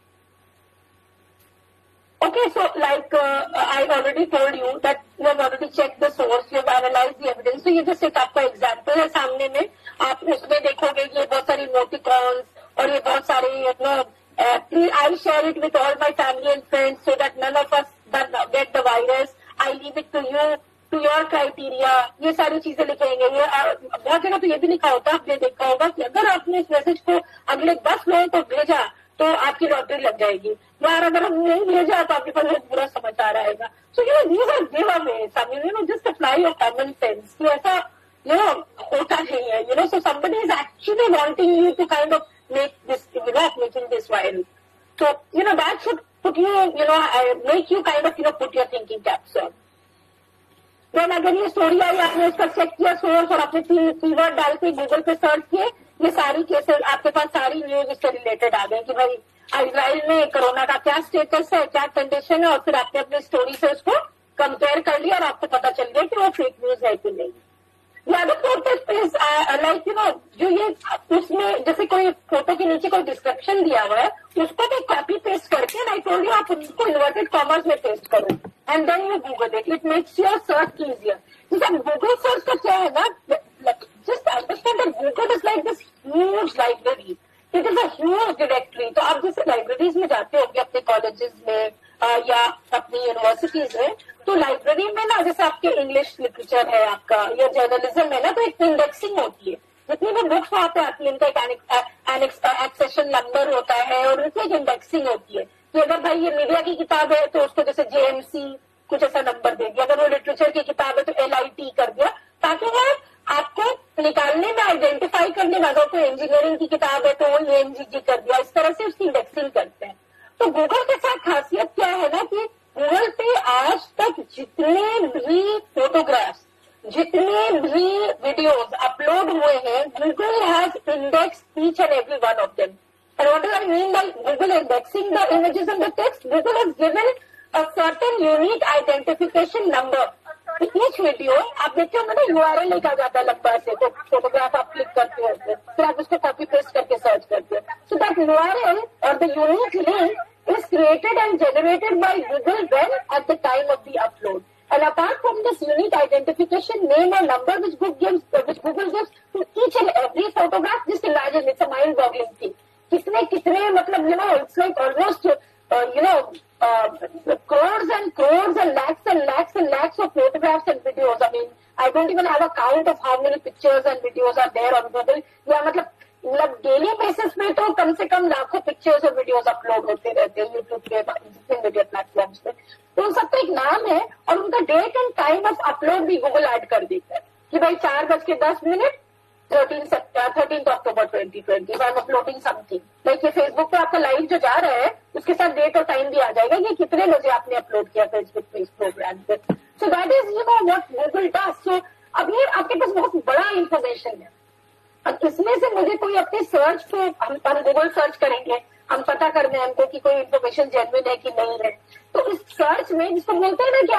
Okay, so like uh, I already told you that you have already checked the source, you have analyzed the evidence. So ये just एक आपका एग्जाम्पल है सामने में, आप उसमें देखोगे कि ये बहुत सारी इमोटिकॉन्स और ये बहुत सारे, you know, uh, I share it with all my family and friends so that none of us get the virus. I leave it to you, to your criteria. ये सारी चीजें लिखेंगे. ये बहुत जगह तो ये भी लिखा होता है, आपने देखा होगा कि अगर आपने इस मैसेज को अगले दस लोगों को भेजा तो आपकी लॉटरी लग जाएगी, यार अगर हम नहीं भेजा तो आपके पास बहुत बुरा समाचार आएगा. So you know these are giveaways, I mean, you know, just apply your common sense कि ऐसा, यू नो, होता नहीं है. You know, so somebody is actually wanting you to kind of make this, you know, making this viral. So you know that should put you, you know, make you kind of, you know, put your thinking caps on. Then अगर ये story I, आपने उसका check किया source और आपने keyword डाल के Google पे सर्च किए, ये सारी केसेस आपके पास, सारी न्यूज इससे रिलेटेड आ गई कि भाई इजराइल में कोरोना का क्या स्टेटस है, क्या कंडीशन है, और फिर आपने अपनी स्टोरी से उसको कंपेयर कर लिया और आपको पता चल गया कि वो फेक न्यूज है कि नहीं. याद इज लाइक, यू नो, जो ये उसमें जैसे कोई फोटो के नीचे कोई डिस्क्रिप्शन दिया हुआ है, उसको भी कॉपी पेस्ट करके, एंड आई टोल्ड यू, आप उसको इन्वर्टेड कॉमर्स में पेस्ट करो and then you Google it, it makes your search easier. जैसे गूगल सर्च का क्या है ना, just understand that Google is like this huge library. It is a huge directory. तो आप जैसे लाइब्रेरीज में जाते होंगे अपने कॉलेजेस में आ, या अपनी यूनिवर्सिटीज में, तो लाइब्रेरी में ना, जैसे आपके इंग्लिश लिटरेचर है आपका या जर्नलिज्म है ना, तो एक इंडेक्सिंग होती है. जितनी भी बुक्स वहां पे आती है, उनका एक एक्सेशन नंबर होता है और उनकी एक इंडेक्सिंग होती है कि अगर भाई ये मीडिया की किताब है तो उसको जैसे जेएमसी कुछ ऐसा नंबर दे दिया, अगर वो लिटरेचर की किताब है तो एल आई टी कर दिया, ताकि वो आपको निकालने में, आइडेंटिफाई करने में, अगर कोई इंजीनियरिंग की किताब है तो वो ए एन जी जी कर दिया, इस तरह से उसकी इंडेक्सिंग करते हैं. तो गूगल के साथ खासियत क्या है ना कि गूगल पे आज तक जितने भी फोटोग्राफ्स, जितने भी वीडियोस अपलोड हुए हैं, Google has index each and every one of them. And what do I mean by Google indexing the images and the text? Google has given a certain unique identification number. Each video आप देखते होंगे ना, URL लिखा जाता है लंबा से, तो फोटोग्राफ आप क्लिक करते हो, फिर आप उसको कॉपी पेस्ट करके सर्च करते हो. सो दैट यूआरएल और the unique link is created and generated by Google when at the time of the upload. And apart from this unique identification name or number which Google gives, uh, which Google gives to each and every photograph, just imagine it's a mind-boggling thing. कितने कितने मतलब, you know, it's like almost uh, you know uh, crores and crores and lakhs and lakhs and lakhs of photographs and videos. I mean, I don't even have a count of how many pictures and videos are there on Google. या मतलब मतलब daily basis में तो कम से कम लाखों pictures और videos upload होते रहते हैं यूट्यूब पे, जितने मीडिया प्लेटफॉर्म्स पे. तो उन सबका एक नाम है और उनका date and time of upload भी गूगल ऐड कर देता है कि भाई चार बज के दस minute thirteen thirteen October twenty twenty I am uploading something. Like ये फेसबुक पे आपका लाइव जो जा रहा है उसके साथ डेट और टाइम भी आ जाएगा कि कितने बजे आपने अपलोड किया फेसबुक पे इस प्रोग्राम पे. So that is, you know, what Google does. So अब ये आपके पास बहुत बड़ा इंफॉर्मेशन है. अब इसमें से मुझे कोई अपने सर्च पे, हम हम गूगल सर्च करेंगे, हम पता करना है हमको कि कोई इन्फॉर्मेशन जेन्युइन है कि नहीं है. तो इस सर्च में जिसको बोलते हैं ना कि आप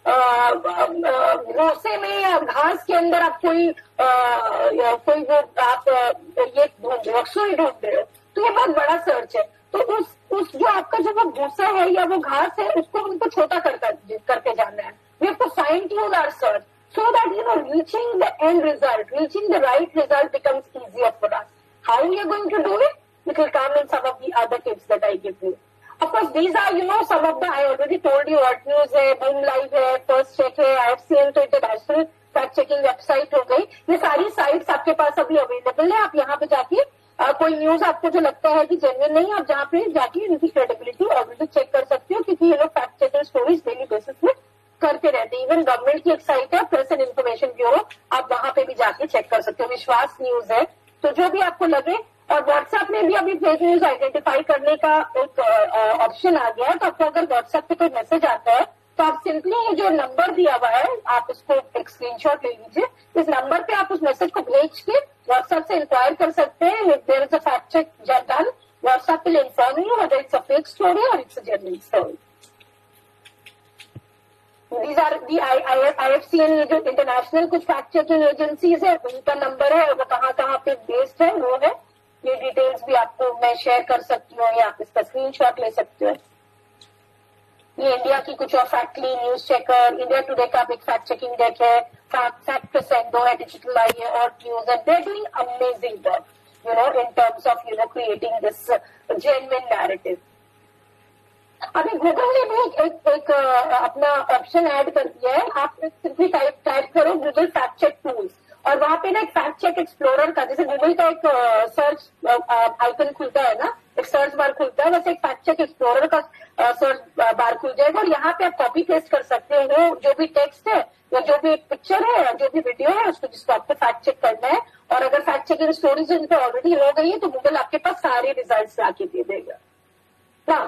भूसे में या घास के अंदर आप कोई आ, कोई वो आप ये ढूंढ रहे हो, सुई ढूंढ रहे हो, तो ये बहुत बड़ा सर्च है। तो उस उस जो आपका जो वो भूसा है या वो घास है, उसको उनको छोटा करता करके जाना है। We have to fine tune our search so that you know reaching the end result, reaching the right result becomes easier for us. How we are going to do it? It will come in some of the other tips that I give you. Of course, these are, you know, some of the, I already told you, What News है, Boom Live है, First Check है, I F C N तो international fact checking website हो गई। ये सारी sites आपके पास अभी अवेलेबल है। आप यहाँ पे जाके आ, कोई न्यूज आपको जो लगता है कि जेन्युइन नहीं, आप जहाँ पे जाके इनकी क्रेडिबिलिटी ऑलरेडी चेक कर सकते हो, क्योंकि ये लोग fact checking stories daily basis में करते रहते हैं। इवन गवर्नमेंट की एक साइट है, प्रेस एंड इन्फॉर्मेशन ब्यूरो, आप वहां पे भी जाके चेक कर सकते हो। विश्वास न्यूज है, तो जो भी आपको लगे। और व्हाट्सएप में भी अभी फेक न्यूज आइडेंटिफाई करने का एक ऑप्शन आ गया है। तो आपको अगर व्हाट्सएप पे कोई मैसेज आता है तो आप सिंपली ये जो नंबर दिया हुआ है, आप उसको एक स्क्रीनशॉट ले लीजिए। इस नंबर पे आप उस मैसेज को भेज के व्हाट्सएप से इंक्वायर कर सकते हैं। If there is a fact check done, WhatsApp will inform you whether it's a fake story और it's a genuine story. These are the I F C N, ये जो इंटरनेशनल कुछ फैक्ट चेकिंग एजेंसीज है, उनका number है, वो कहाँ कहाँ पे बेस्ड है वो है। ये डिटेल्स भी आपको मैं शेयर कर सकती हूँ, या आप इसका स्क्रीनशॉट ले सकते हो। ये इंडिया की कुछ और factly, news checker, India Today का एक फैक्ट चेकिंग डेक है, फैक्ट क्रेसेंडो है, डिजिटल आई है, और न्यूज है। They are doing amazing work, you know, in terms of you know creating this genuine narrative. अभी गूगल ने भी एक, एक, एक अपना ऑप्शन ऐड कर दिया है। आप सिंपली टाइप टाइप करो गूगल फैक्ट चेक टूल्स, और वहां पे ना एक फैक्ट चेक एक्सप्लोरर का, जैसे गूगल का एक सर्च आइकन खुलता है ना, एक सर्च बार खुलता है, वैसे एक फैक्ट चेक एक्सप्लोरर का सर्च बार खुल जाएगा। और यहाँ पे आप कॉपी पेस्ट कर सकते हो जो भी टेक्स्ट है या जो भी पिक्चर है या जो भी वीडियो है, उसको जिसको आपको फैक्ट चेक करना है। और अगर फैक्ट चेकिंग स्टोरीज उन पर ऑलरेडी हो गई है तो गूगल आपके पास सारे रिजल्ट लाके दे देगा ना।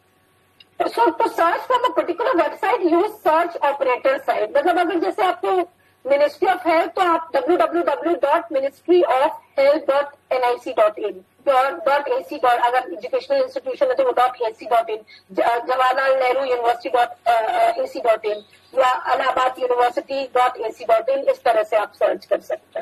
So to search from a particular website, use search operator site. मतलब अगर जैसे आपको मिनिस्ट्री ऑफ हेल्थ, तो आप W W W dot ministry of health dot N I C dot in dot A C dot, अगर educational institution है तो वो dot A C dot in, Jawaharlal Nehru university dot A C dot in, या Allahabad university dot A C dot in, इस तरह से आप search कर सकते हैं।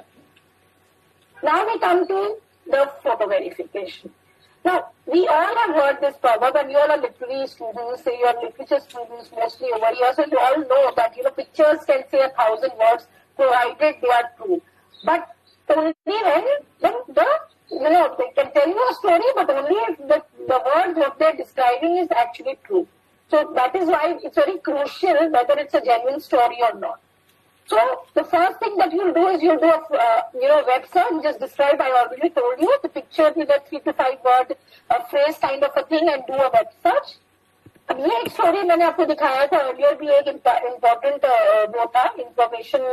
Now we come to the photo verification. Now, we all have heard this proverb, and you all are literary students, so you are literature students mostly over here, so you all know that, you know, pictures can say a thousand words, provided they are true. But only when the, the you know, they can tell you a story, but only if the, the words what they're describing is actually true. So that is why it's very crucial whether it's a genuine story or not. So the first thing that you'll do is you'll do a uh, you know web search, just describe. I already told you the picture with a three to five word uh, phrase kind of a thing, and do a web search. अब ये एक story मैंने आपको दिखाया था earlier, भी एक important वो था, इंफॉर्मेशन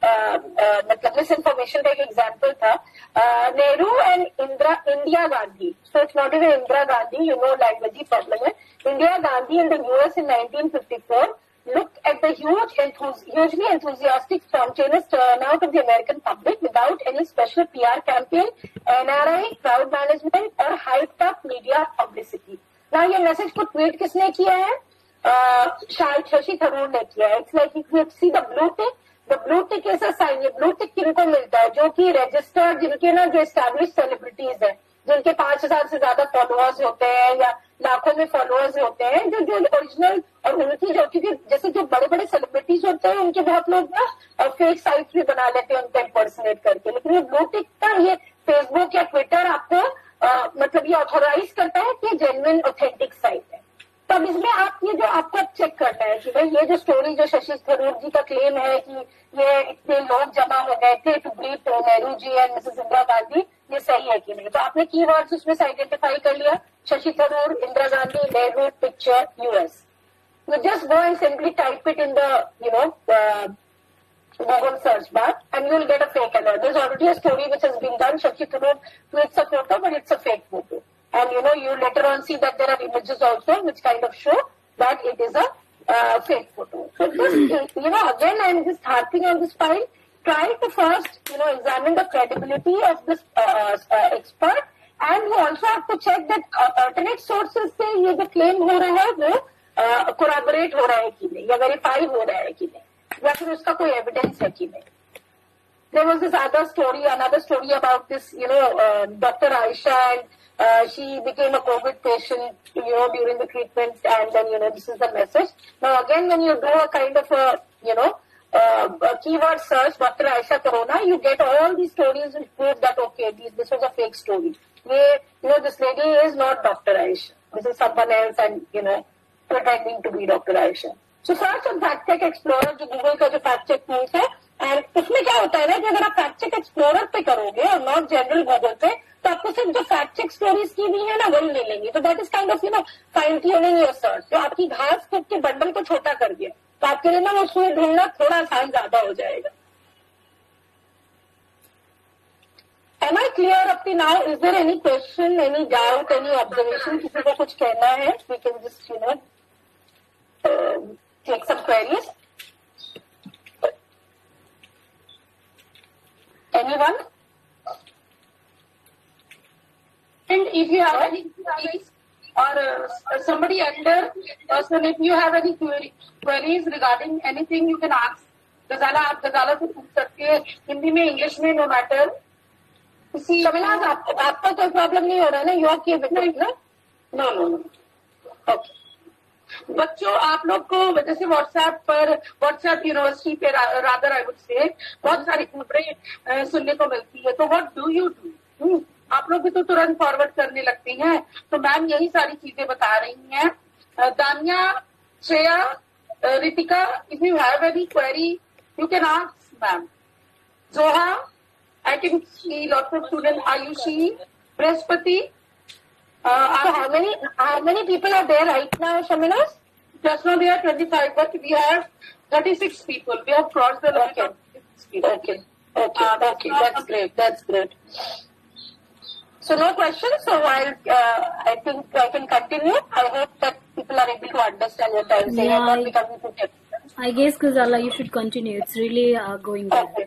मतलब मिस इन्फॉर्मेशन का एक एग्जाम्पल था। Nehru and Indira Indira Gandhi, so it's not even Indira Gandhi, you know language ही प्रॉब्लम है। Indira Gandhi in the US in nineteen fifty four looked at the huge, enthus- hugely enthusiastic, spontaneous turnout of the American public without any special P R campaign, N R I, crowd management, or hyped up media publicity. Now, ये message को tweet किसने किया है? शायद शशि थरूर ने किया है। It's like if you see the blue tick, the blue tick is a sign. ये blue tick किनको मिलता है? जो कि रजिस्टर्ड, जिनके ना जो एस्टैब्लिश सेलिब्रिटीज हैं, जिनके पांच हजार से ज्यादा फॉलोअर्स होते हैं या लाखों में फॉलोअर्स होते हैं, जो जो ओरिजिनल, और उनकी जो, क्योंकि जैसे जो बड़े बड़े सेलिब्रिटीज होते हैं उनके बहुत लोग ना फेक साइट्स भी बना लेते हैं उनको इम्पर्सनेट करके, लेकिन ये ब्लू टिक का ये फेसबुक या ट्विटर आपको आ, मतलब ये ऑथोराइज करता है कि जेन्युइन ऑथेंटिक साइट है। तो अब इसमें आप ये जो आपको चेक करना है कि भाई ये जो स्टोरी जो शशि थरूर जी का क्लेम है कि ये इतने लोग जमा हो गए थे to greet Nehru ji and Mrs Indira Gandhi, ये सही है कि नहीं। तो आपने कीवर्ड्स उसमें से आइडेंटिफाई कर लिया, Shashi Tharoor, Indira Gandhi, Nehru, picture, US. You just go and simply type it in the, you know, uh, Google search bar, and you will get a fake alert. There's already a story which has been done. Shakshi Tharoor tweets a photo, but it's a fake photo. And, you know, you later on see that there are images also which kind of show that it is a uh, fake photo. So just, you know, again, I'm just harping on this point. Try to first, you know, examine the credibility of this uh, uh, expert, and you also have to check that uh, alternate sources से ये जो claim हो रहा है वो कोराबोरेट हो रहा है कि नहीं, या वेरीफाई हो रहा है कि नहीं, या फिर उसका कोई एविडेंस है कि नहीं. There was this other story, another story about this, you know, uh, Doctor Aisha, and uh, she became a COVID patient, you know, during the treatment, and then, you know, this is the message. Now, again, when you do a kind of a, you know, uh, a keyword search, Doctor Aisha Corona, you get all these stories which prove that, okay, this, this was a fake story. They, you know, this lady is not Doctor Aisha. This is someone else, and, you know, pretending to be Doctor Aisha. So, search on Fact Check Explorer, जो Google का जो Fact Check tools है, and उसमें क्या होता है ना कि अगर आप फैक्ट चेक एक्सप्लोरर पे करोगे और नॉट जनरल गूगल पे, तो आपको सिर्फ जो फैक्ट चेक स्टोरीज की भी है ना वही मिलेंगी. तो that is kind of you know fine tuning your search. जो आपकी घास फूक के बंडल को छोटा कर दिया, तो आपके लिए ना वो सुई ढूंढना थोड़ा आसान ज्यादा हो जाएगा. Am I clear up to now? Is there any question, any doubt, any observation? किसी को कुछ कहना है? We can just you know take some queries. Anyone? And if you have any queries or uh, somebody under person, if you have any query, queries regarding anything, you can ask. Ghazala आप गजाला से पूछ सकते हैं हिंदी में, English में, no matter. किसी शमिनाज आप, आपका कोई प्रॉब्लम नहीं हो रहा है ना? यू आर के ना? No no no. ओके बच्चों, आप लोग को जैसे व्हाट्सएप पर, व्हाट्सएप यूनिवर्सिटी पे रादर आई वुड से बहुत सारी खबरें सुनने को मिलती है. तो व्हाट डू यू डू? आप लोग भी तो तुरंत फॉरवर्ड करने लगते हैं. तो मैम यही सारी चीजें बता रही हैं. Dania, Shreya, Ritika, if you have any query you can ask ma'am. Zoha, I can see lots of student. Ayushi, Brihaspati. Uh, so how many how many people are there right now, Shaminas? Just now we are twenty-five, but we have thirty-six people. We have crossed the limit. Okay. Okay. Okay. Uh, okay. That's great. That's great. So no questions. So I'll, uh, I think I can continue. I hope that people are able to understand what I'm saying. Yeah, I'm not becoming too technical. I guess, Gazala, you should continue. It's really uh, going well. Okay.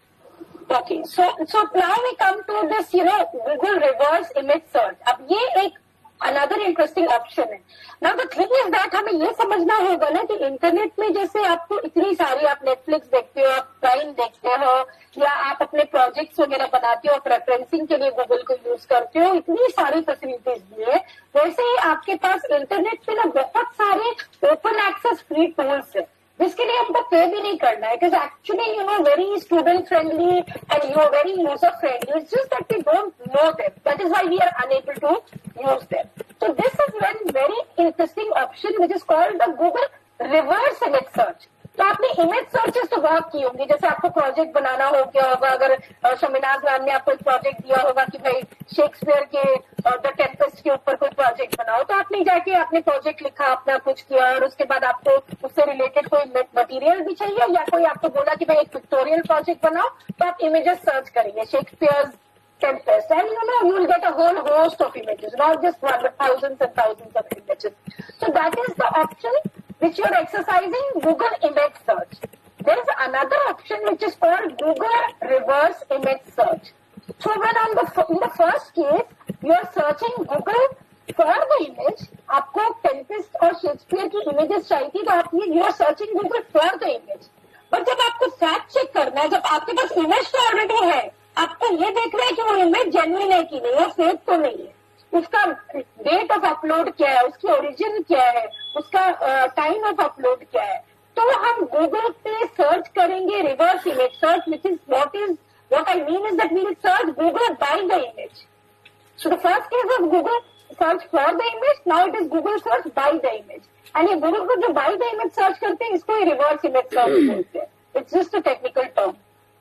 Okay, so so now we come to this, you know, Google reverse image search. अब ये एक another interesting option है. Now the thing is that हमें ये समझना होगा ना कि इंटरनेट में जैसे आपको इतनी सारी, आप नेटफ्लिक्स देखते हो, आप प्राइम देखते हो, या आप अपने प्रोजेक्ट्स वगैरह बनाते हो, आप रेफरेंसिंग के लिए गूगल को यूज करते हो, इतनी सारी फैसिलिटीज दी है. वैसे ही आपके पास इंटरनेट पे ना बहुत सारे ओपन एक्सेस फ्री टूल्स है जिसके लिए हमको पे भी नहीं करना है. It is actually you know very student friendly and you are very user friendly. It's just that we don't know them. That is why we are unable to use them. So this is one very interesting option which is called the Google reverse image search. तो आपने image searches तो बहुत की होंगी. जैसे आपको project बनाना हो गया होगा, अगर शमिनाज मैम ने आपको एक प्रोजेक्ट दिया होगा कि भाई शेक्सपियर के द टेम्पेस्ट के ऊपर कोई प्रोजेक्ट बनाओ, तो आपने जाके आपने प्रोजेक्ट लिखा, अपना कुछ किया, और उसके बाद आपको उससे रिलेटेड कोई मटेरियल भी चाहिए, या कोई आपको बोला कि भाई एक पिक्टोरियल प्रोजेक्ट बनाओ, तो आप इमेजेस सर्च करेंगे Shakespeare Tempest, and you know you will get a whole host of images, not just one, but thousands and thousands of images. So that is the option which you are exercising, Google Image Search. There is another option which is called Google Reverse Image Search. So when on the in the first case you are searching Google for the image, आपको Tempest और Shakespeare की images चाहिए थी, तो आप ये you are searching Google for the image. But जब आपको fact check करना है, जब आपके पास image तो already है, आपको ये देखना है कि वो इमेज जेन्युइन है कि नहीं, वो फेक तो नहीं है, उसका डेट ऑफ अपलोड क्या है, उसकी ओरिजिन क्या है, उसका टाइम ऑफ अपलोड क्या है. तो हम गूगल पे सर्च करेंगे reverse image search, which is what is what I mean is that we will search Google by the image. So the first case of Google search for the image, now it is Google search by the image. And ये Google को जो bye the image search करते हैं, इसको reverse image search बोलते हैं. It's just a technical term.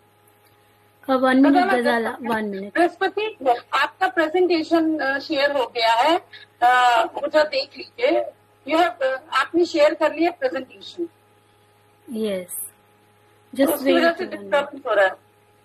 One minute Ghazala, one minute. Brihaspati, आपका presentation share हो गया है, मुझे देख लीजिए. यू हैव आपने शेयर कर लिया presentation. Yes, just wait. Disturb हो रहा है.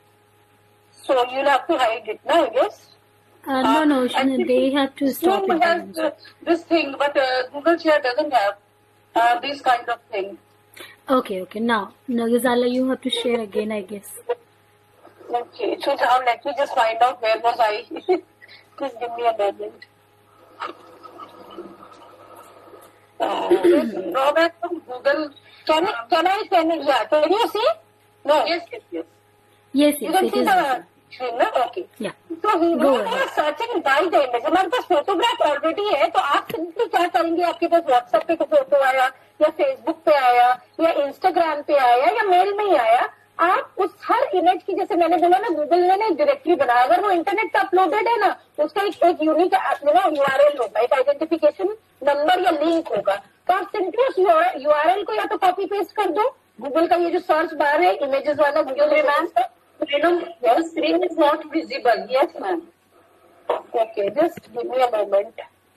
So you will have to hide it ना, I guess. Uh, no, no, they have to stop Zoom it. has uh, this thing, but uh, Google Share doesn't have uh, this kind of thing. Okay, okay. Now, now, Gazala, you have to share again, I guess. Okay, so now let me just find out where was I. Please give me a moment. drawback from Google. Can I, can I, can I, yeah, can you see? No. Yes, yes, yes. Yes, yes, you can it see is. the screen, no? Okay. Yeah. So he Go was ahead. searching by the image. हमारे पास photograph already है, तो आप simply क्या करेंगे, आपके पास WhatsApp पे कोई photo आया या फेसबुक पे आया या इंस्टाग्राम पे आया या मेल में ही आया, आप उस हर इमेज की, जैसे मैंने बोला ना, गूगल ने ना एक डायरेक्टरी बनाया, अगर वो इंटरनेट पे अपलोडेड है ना, उसका एक एक यूनिक यूआरएल होगा, एक आइडेंटिफिकेशन नंबर या लिंक होगा, तो आप सिंपली उस यूआरएल को या तो कॉपी पेस्ट कर दो, गूगल का ये जो सर्च बार है इमेजेस वाला Google ma'am, your screen is not visible. Yes, ma'am. Okay, just give me a moment.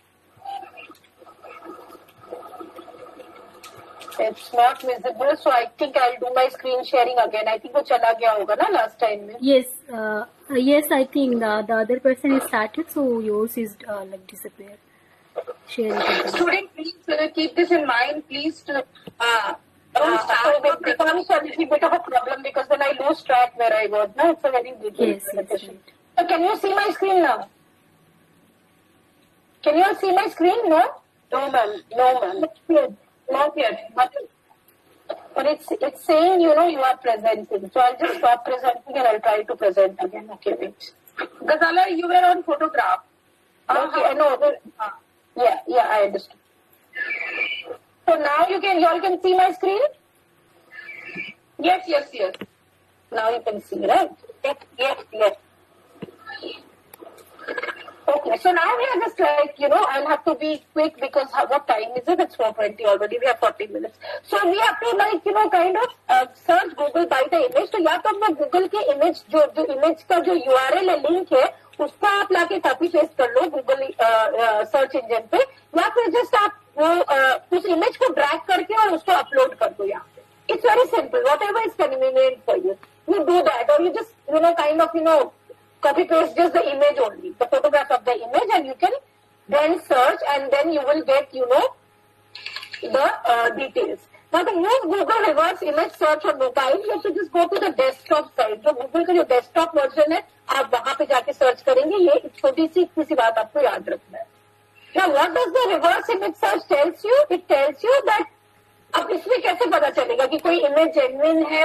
It's not visible, so I think I'll do my screen sharing again. I think वो चला गया होगा ना last time में. Yes, uh, yes, I think uh, the other person is started, so yours is uh, like disappear. Share it. Student, please uh, keep this in mind. Please, to, uh, Uh, so it becomes a little bit of a problem because then I lose track where I was. No, it's a very big Yes, yes, repetition. right. So can you see my screen now? Can you all see my screen? No? No, ma'am. No, ma'am. Not yet. Not yet. But, but it's, it's saying, you know, you are presenting. So I'll just stop presenting and I'll try to present again. Okay, wait. Ghazala, you were on photograph. Okay, I know. Uh, yeah, yeah, I understood. So now you can, you all can see my screen? Yes, yes, yes. Now you can see, right? Yes, yes, yes. Okay, so now we are just like, you know, I'll have to be quick because how, what time is it? It's four twenty already. We have forty minutes. So we have to like, you know, kind of uh, search Google by the image. तो या तो अपना Google के image जो जो image का जो U R L है, link है, उसको आप लाके copy paste कर लो Google uh, uh, search engine पे, या फिर just आप वो uh, उस image को drag करके और उसको upload कर दो यहाँ पे. It's very simple. Whatever is convenient for you, you do that, or you just, you know, kind of, you know, copy paste just the image only, the photograph of the image, and you can then search, and then you will get, you know, the uh, details. Now to use Google reverse image search on mobile, you have to just go to the desktop side. जो Google का जो desktop version है, आप वहाँ पे जाके search करेंगे. ये छोटी सी इतनी सी बात आपको याद रखना है. Now what does the reverse image search tells you? It tells you that अब इसमें कैसे पता चलेगा कि कोई इमेज जेन्युइन है,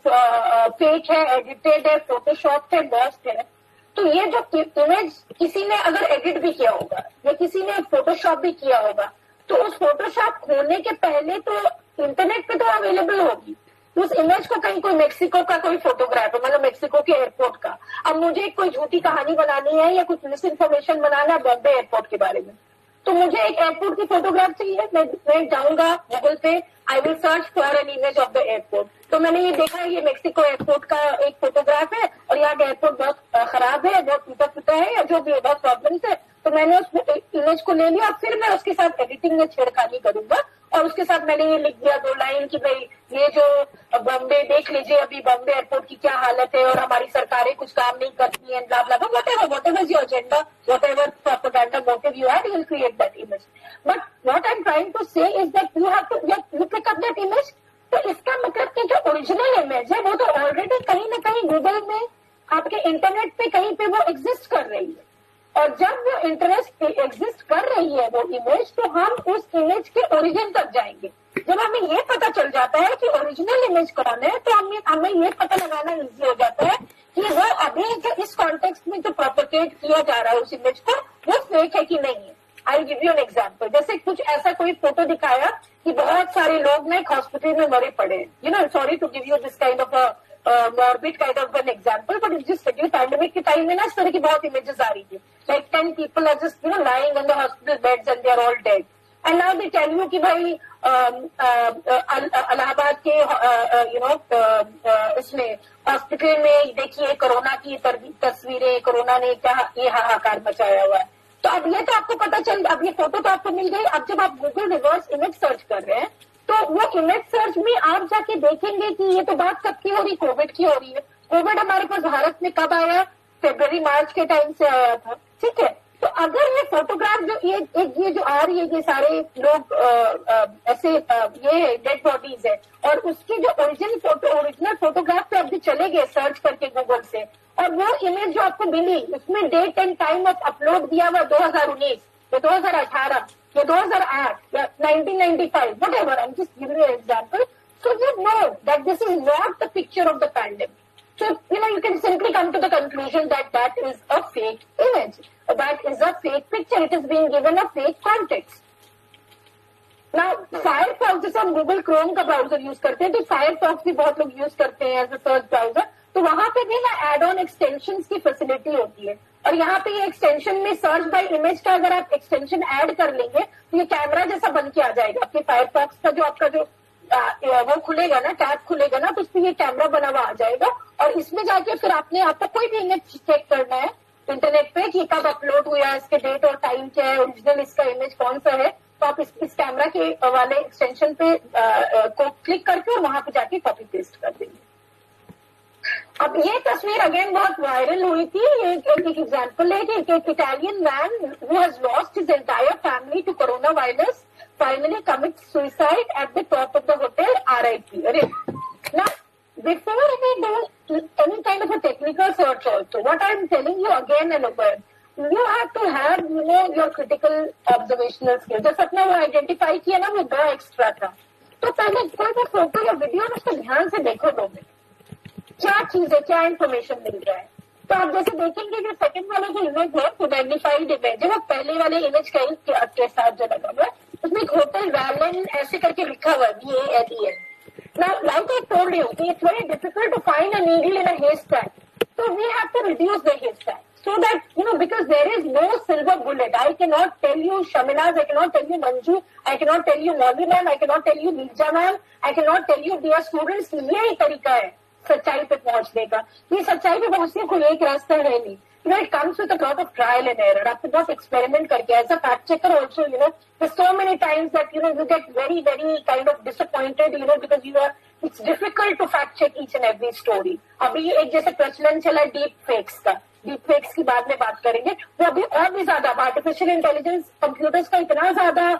फेक है, एडिटेड है, फोटोशॉप है, लॉस्ट है. तो ये जो इमेज किसी ने अगर एडिट भी किया होगा या किसी ने फोटोशॉप भी किया होगा, तो उस फोटोशॉप होने के पहले तो इंटरनेट पे तो अवेलेबल होगी. उस इमेज को कहीं कोई मेक्सिको का कोई फोटोग्राफ है, मतलब मेक्सिको के एयरपोर्ट का. अब मुझे कोई झूठी कहानी बनानी है या कुछ मिस इन्फॉर्मेशन बनाना है बॉम्बे एयरपोर्ट के बारे में, तो मुझे एक एयरपोर्ट की फोटोग्राफ चाहिए. मैं मैं जाऊंगा गूगल पे, I will search for an image of the airport. तो मैंने ये देखा ये मेक्सिको एयरपोर्ट का एक फोटोग्राफ है और यहाँ का एयरपोर्ट बहुत खराब है, बहुत टूटा फूटा है या जो भी बहुत प्रॉब्लम्स है. तो मैंने उस इमेज को ले लिया, फिर मैं उसके साथ एडिटिंग में छेड़खानी करूंगा और उसके साथ मैंने ये लिख दिया दो लाइन कि भाई ये जो बॉम्बे देख लीजिए, अभी बॉम्बे एयरपोर्ट की क्या हालत है और हमारी सरकारें कुछ काम नहीं करती हैं, ब्ला ब्ला ब्ला, whatever whatever is your agenda, whatever propaganda motive you have, you will create that image. But what I'm trying to say is that you have to you pick up that image. तो इसका मतलब कि जो original image है वो तो already कहीं ना कहीं गूगल में आपके इंटरनेट पे कहीं पे वो एग्जिस्ट कर रही है. और जब वो इंटरेस्ट एग्जिस्ट कर रही है वो इमेज, तो हम उस इमेज के ओरिजिन तक जाएंगे. जब हमें ये पता चल जाता है कि ओरिजिनल इमेज कौन है, तो हमें हमें ये पता लगाना इजी हो जाता है कि वो अभी जो इस कॉन्टेक्स्ट में जो प्रोपोगेट किया जा रहा है उस इमेज को, वो फेक है कि नहीं है. I give you an example. जैसे कुछ ऐसा कोई फोटो दिखाया कि बहुत सारे लोग ना एक हॉस्पिटल में मरे पड़े हैं. You know, sorry to give you this kind of a morbid kind of an example, but it's just pandemic के टाइम में ना इस तरह की बहुत इमेजेस आ रही थी. Like ten people are just you know lying on the hospital beds and they are all dead. And now they tell you कि भाई इलाहाबाद के यू नो इसमें हॉस्पिटल में देखिए कोरोना की तस्वीरें, कोरोना ने क्या ये हाहाकार मचाया हुआ है. तो अब ये तो आपको पता चल, अब ये फोटो तो आपको मिल गई. अब जब आप गूगल रिवर्स इमेज सर्च कर रहे हैं, तो वो इमेज सर्च में आप जाके देखेंगे कि ये तो बात कब की हो रही, कोविड की हो रही है. कोविड हमारे पास भारत में कब आया? फरवरी मार्च के टाइम से आया था. ठीक है, तो अगर ये फोटोग्राफ जो ये एक ये जो आ रही है, ये सारे लोग आ, आ, ऐसे आ, ये डेड बॉडीज है, और उसकी जो ओरिजिनल फोटो ओरिजिनल फोटोग्राफ पे अभी चले गए सर्च करके गूगल से, और वो इमेज जो आपको मिली उसमें date and time of upload दिया हुआ दो हजार उन्नीस या दो हजार अठारह, या दो हज़ार आठ या nineteen ninety five, whatever, I'm just giving you an example. So you know that this is not the picture of the pandemic. So, you know, you can simply come to the conclusion that that is a fake image. That is a fake picture. It is being given a fake context. Now, Firefox, जैसे हम Google Chrome का browser use करते हैं, तो Firefox भी बहुत लोग use करते हैं एज अ सर्च ब्राउजर, तो वहां पे भी ना एड ऑन एक्सटेंशन की फैसिलिटी होती है. और यहाँ पे ये एक्सटेंशन में सर्च बाय इमेज का अगर आप एक्सटेंशन ऐड कर लेंगे तो ये कैमरा जैसा बन के आ जाएगा. आपके फायरफॉक्स का जो आपका जो आ, वो खुलेगा ना, टैब खुलेगा ना, तो उसमें ये कैमरा बना हुआ आ जाएगा. और इसमें जाके फिर आपने आपको कोई भी इमेज चेक करना है इंटरनेट पे कि कब अपलोड हुआ, इसके डेट और टाइम क्या है, ओरिजिनल इसका इमेज कौन सा है, तो आप इस, इस कैमरा के वाले एक्सटेंशन पे आ, आ, को क्लिक करके और वहां पे जाके कॉपी पेस्ट कर देंगे. अब ये तस्वीर अगेन बहुत वायरल हुई थी. ये एक एग्जाम्पल है कि एक Italian man who has lost his entire family to corona virus finally commits suicide at the top of the hotel, R I P. Now, before we do any kind of a technical search also, what I am telling you again and again, you have to have, you know, your critical observational skills. जैसे अपना वो identify किया ना, वो दो extra था, तो पहले कोई भी फोटो या वीडियो उसको ध्यान से देखो दो मिनट, क्या चीज है, क्या इन्फॉर्मेशन मिल रहा है. तो आप जैसे देखेंगे जो सेकंड वाले जो इमेज है, वो मैग्नीफाइड इमेज है, वो पहले वाले इमेज का के साथ जो लगा हुआ है, उसमें एक होटल वैलन ऐसे करके लिखा हुआ है, B A L E N. Now, like I told you, it's very difficult to find a needle in a haystack. So we have to reduce the haystack. So that, you know, because there is no silver bullet. I cannot tell you Shaminaz, I cannot tell you Manju, I cannot tell you Molly ma'am, I cannot tell you Nirja ma'am, I cannot tell you dear students, यही तरीका है सच्चाई पे पहुंचने का. ये सच्चाई पे पहुंचने को एक रास्ता है नहीं. You know, it comes with a lot of trial and error. आपको बहुत experiment करके, as a fact checker also, you know, there's so many times that, you know, you get very, very kind of disappointed, you know, because you are, it's difficult to fact check each and every story. अभी एक जैसे प्रचलन चला deep fakes का, deep fakes की बाद में बात करेंगे, वो अभी और भी ज्यादा artificial intelligence computers का इतना ज्यादा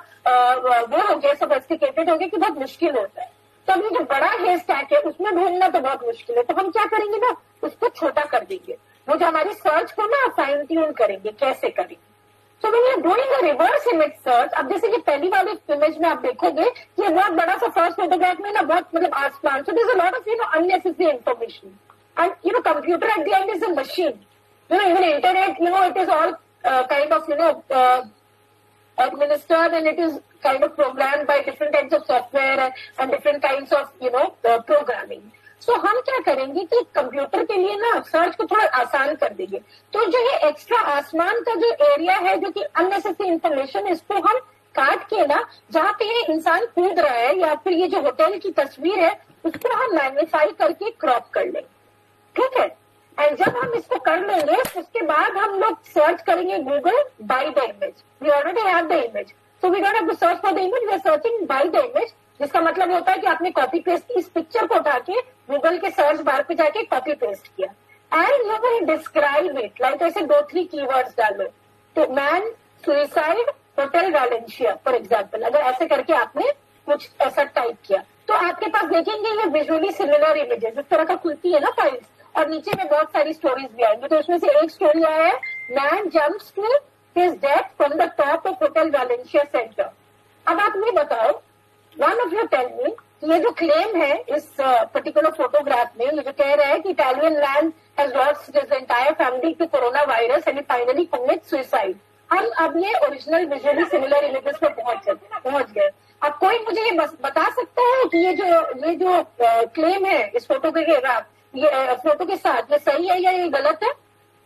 वो हो गया, sophisticated हो गया कि बहुत मुश्किल होता है. तो अभी जो बड़ा हेयर स्टैक है उसमें ढूंढना तो बहुत मुश्किल है. तो हम क्या करेंगे ना, उसको छोटा कर देंगे, वो जो हमारी सर्च को ना फाइन ट्यून करेंगे, कैसे करेंगे. So when you are doing a reverse image search, अब जैसे कि पहली वाली इमेज में आप देखोगे कि ये बहुत बड़ा सा फर्स्ट फोटोग्राफ में ना बहुत मतलब आसमान, so there is a lot of you know unnecessary information. And you know computer at the end is a machine, you know, even internet, you know, it is all kind of, you know, administered and it is kind of programmed by different types of software and, and different kinds of, you know, uh, programming. So हम क्या करेंगे कि computer के लिए ना search को थोड़ा आसान कर देंगे. तो जो ये एक्स्ट्रा आसमान का जो एरिया है, जो कि अननेसेसरी इंफॉर्मेशन, इसको हम काट के ना, जहाँ पे ये इंसान कूद रहा है या फिर ये जो होटल की तस्वीर है, उसको हम मैग्नीफाई करके क्रॉप कर लेंगे. ठीक है. एंड जब हम इसको कर लेंगे, उसके बाद हम लोग सर्च करेंगे Google by the image. We already have the image, so we don't have to search for the image, we are searching by the image. जिसका मतलब होता है कि आपने कॉपी पेस्ट इस पिक्चर को उठा के गूगल के सर्च बार पे जाके कॉपी पेस्ट किया, and you will describe it like ऐसे दो थ्री कीवर्ड्स डालो. तो man suicide hotel Valencia for example, अगर ऐसे करके आपने कुछ ऐसा टाइप किया, तो आपके पास देखेंगे ये विजुअली सिमिलर इमेजेस इस तरह का खुलती है ना फाइल्स, और नीचे में बहुत सारी स्टोरीज भी आएंगी. तो उसमें से एक स्टोरी आया है, man jumps to his death from the top of hotel Valencia centre. अब आप ये बताओ, one of you tell me, ये जो क्लेम है इस पर्टिकुलर फोटोग्राफ में, ये जो कह रहा है कि Italian man has lost his entire family to corona virus and finally commit suicide. हम अब ये ओरिजिनल विजुअली सिमिलर इमेजेस पे पहुंच पहुंच गए. अब कोई मुझे ये बता सकता है कि ये जो ये जो क्लेम है इस फोटो के खिलाफ, ये फोटो के साथ, ये सही है या ये गलत है?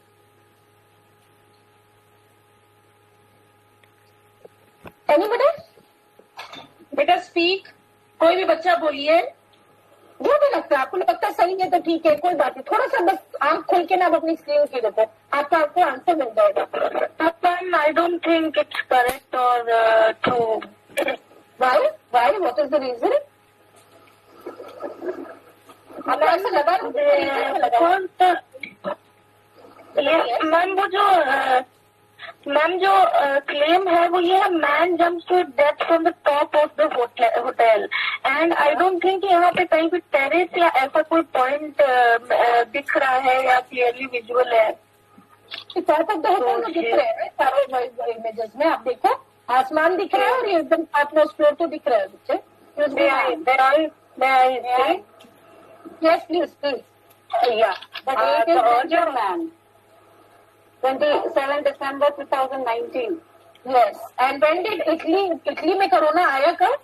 एनीबडी? बेटा स्पीक, कोई भी बच्चा बोलिए. जो भी लगता है आपको लगता है सही है तो ठीक है, कोई बात नहीं. थोड़ा सा बस आंख खोल के ना आप अपनी स्क्रीन की देखो, आपका आपको आंसर मिल जाएगा. I don't think it's correct और true. Why why what is the reason? आपको ऐसा लगा? मैम वो जो मैम जो क्लेम है वो ये है, man jumps to death from the top of the hotel, and I don't think यहाँ पे कहीं भी टेरेस या ऐसा कोई पॉइंट दिख रहा है या क्लियरली विजुअल है. टॉप ऑफ द होटल में दिख रहे हैं सारे इमेजेस में. आप देखो आसमान दिख रहा है और एकदम टॉप मोस्ट फ्लोर तो दिख रहा है बच्चे. May I, may I, may I say? Yes, please, please. Yeah. The date is Ranger Man. twenty-seventh December twenty nineteen. Yes. And when did Italy, Italy में कोरोना आया कब?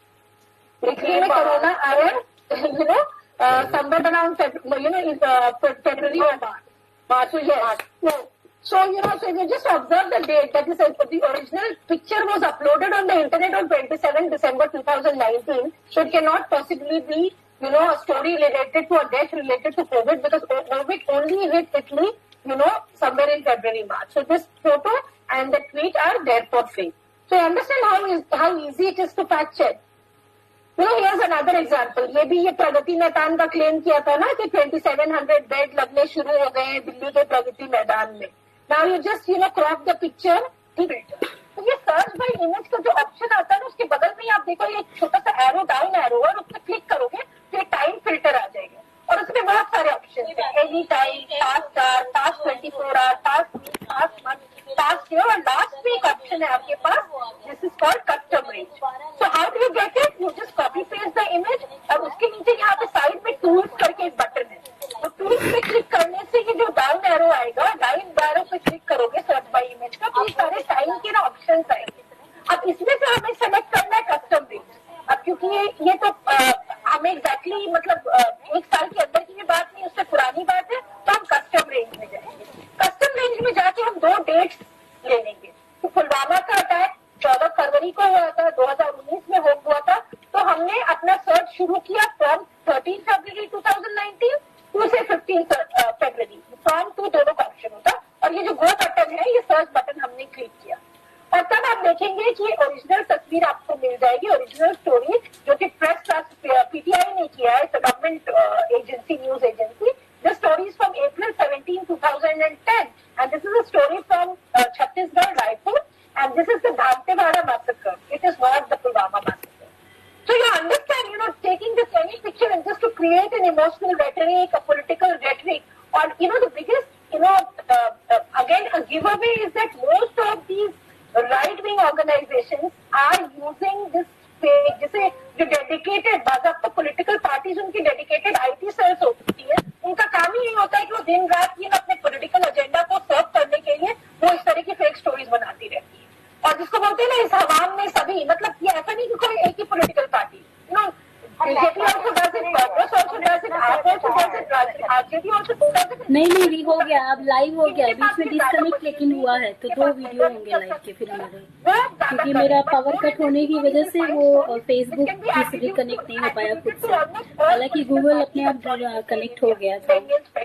Italy में corona आया, you know, uh, somewhere around, you know, is uh, February or March. March, yes. So, so, you know, so you just observe the date, that is, uh, the original picture was uploaded on the internet on twenty-seventh December twenty nineteen. So it cannot possibly be, you know, a story related to a death related to COVID, because COVID only hit Italy, you know, somewhere in February, March. So this photo and the tweet are there for fake. So you understand how is how easy it is to fact check. You know, here's another example. ये भी ये प्रगति मैदान का claim किया था ना कि twenty-seven hundred bed लगने शुरू हो गए हैं दिल्ली के प्रगति मैदान में. Now you just, you know, crop the picture. तो ये सर्च बाय इमेज का जो ऑप्शन आता है ना, उसके बगल में आप देखो ये छोटा सा एरो डाउन एरो और उस पर क्लिक करोगे तो टाइम फिल्टर आ जाएगा और उसमें बहुत सारे ऑप्शन है. Any time, task hour, task twenty four hour, task week, task month, task year, और लास्ट में एक ऑप्शन है आपके पास, this is called custom range. So how do you get it? You just copy paste the image और उसके नीचे यहाँ पे साइड में टूल्स करके एक बटन है. तो टूल्स पे क्लिक करने से ये जो डाउन एरो आएगा, डाउन एरो पे क्लिक करोगे सर्च बाय इमेज का, तो ये सारे टाइम के ना ऑप्शन आएंगे. अब इसमें से हमें सेलेक्ट करना है कस्टम रेंज. अब क्योंकि ये ये तो आ, हमें एग्जैक्टली मतलब आ, एक साल के अंदर की बात नहीं, उससे पुरानी बात है, तो हम कस्टम रेंज में जाएंगे. कस्टम रेंज में जाके हम दो डेट्स ले लेंगे. तो पुलवामा का अटैक चौदह फरवरी को हुआ था, दो हजार उन्नीस में हो हुआ था. तो हमने अपना सर्च शुरू किया from thirteen February twenty nineteen to से फिफ्टीन फरवरी. फ्रॉम टू दोनों का ऑप्शन होता और ये जो गो बटन है ये सर्च बटन हमने क्लिक किया और तब आप देखेंगे कि ओरिजिनल तस्वीर आपको मिल जाएगी, ओरिजिनल स्टोरी जो कि प्रेस पीटीआई ने किया है, government agency, news agency. The story from April seventeen twenty ten and this is a story from Chhattisgarh, Raipur, and this is the Dantewada massacre. It is not the Pulwama massacre. So you understand, you know, taking this any picture and just to create an emotional rhetoric, a political rhetoric, or, you know, the biggest, you know, uh, uh, again, a giveaway is that most of these right-wing organizations are using this page, जैसे जो dedicated, बाज़ाब्ता political parties उनकी dedicated I T cells होती है, उनका काम ही यही होता है कि वो दिन रात ये अपने political agenda को serve करने के लिए वो इस तरह की fake stories बनाती रहती है. और जिसको बोलते हैं ना इस हवाम में सभी, मतलब ये ऐसा नहीं कि कोई एक ही political party, you know, BJP also does it, Congress also does it, AAP also does it, RJD also does it. नहीं नहीं नहीं हो गया, अब लाइव हो गया, बीच में डिस्कनेक्ट लेकिन हुआ है, तो दो वीडियो होंगे लाइव के फिर हमारे, क्योंकि मेरा पावर कट होने की वजह से वो फेसबुक भी कनेक्ट नहीं हो पाया खुद से. हालांकि गूगल अपने आप कनेक्ट हो गया था.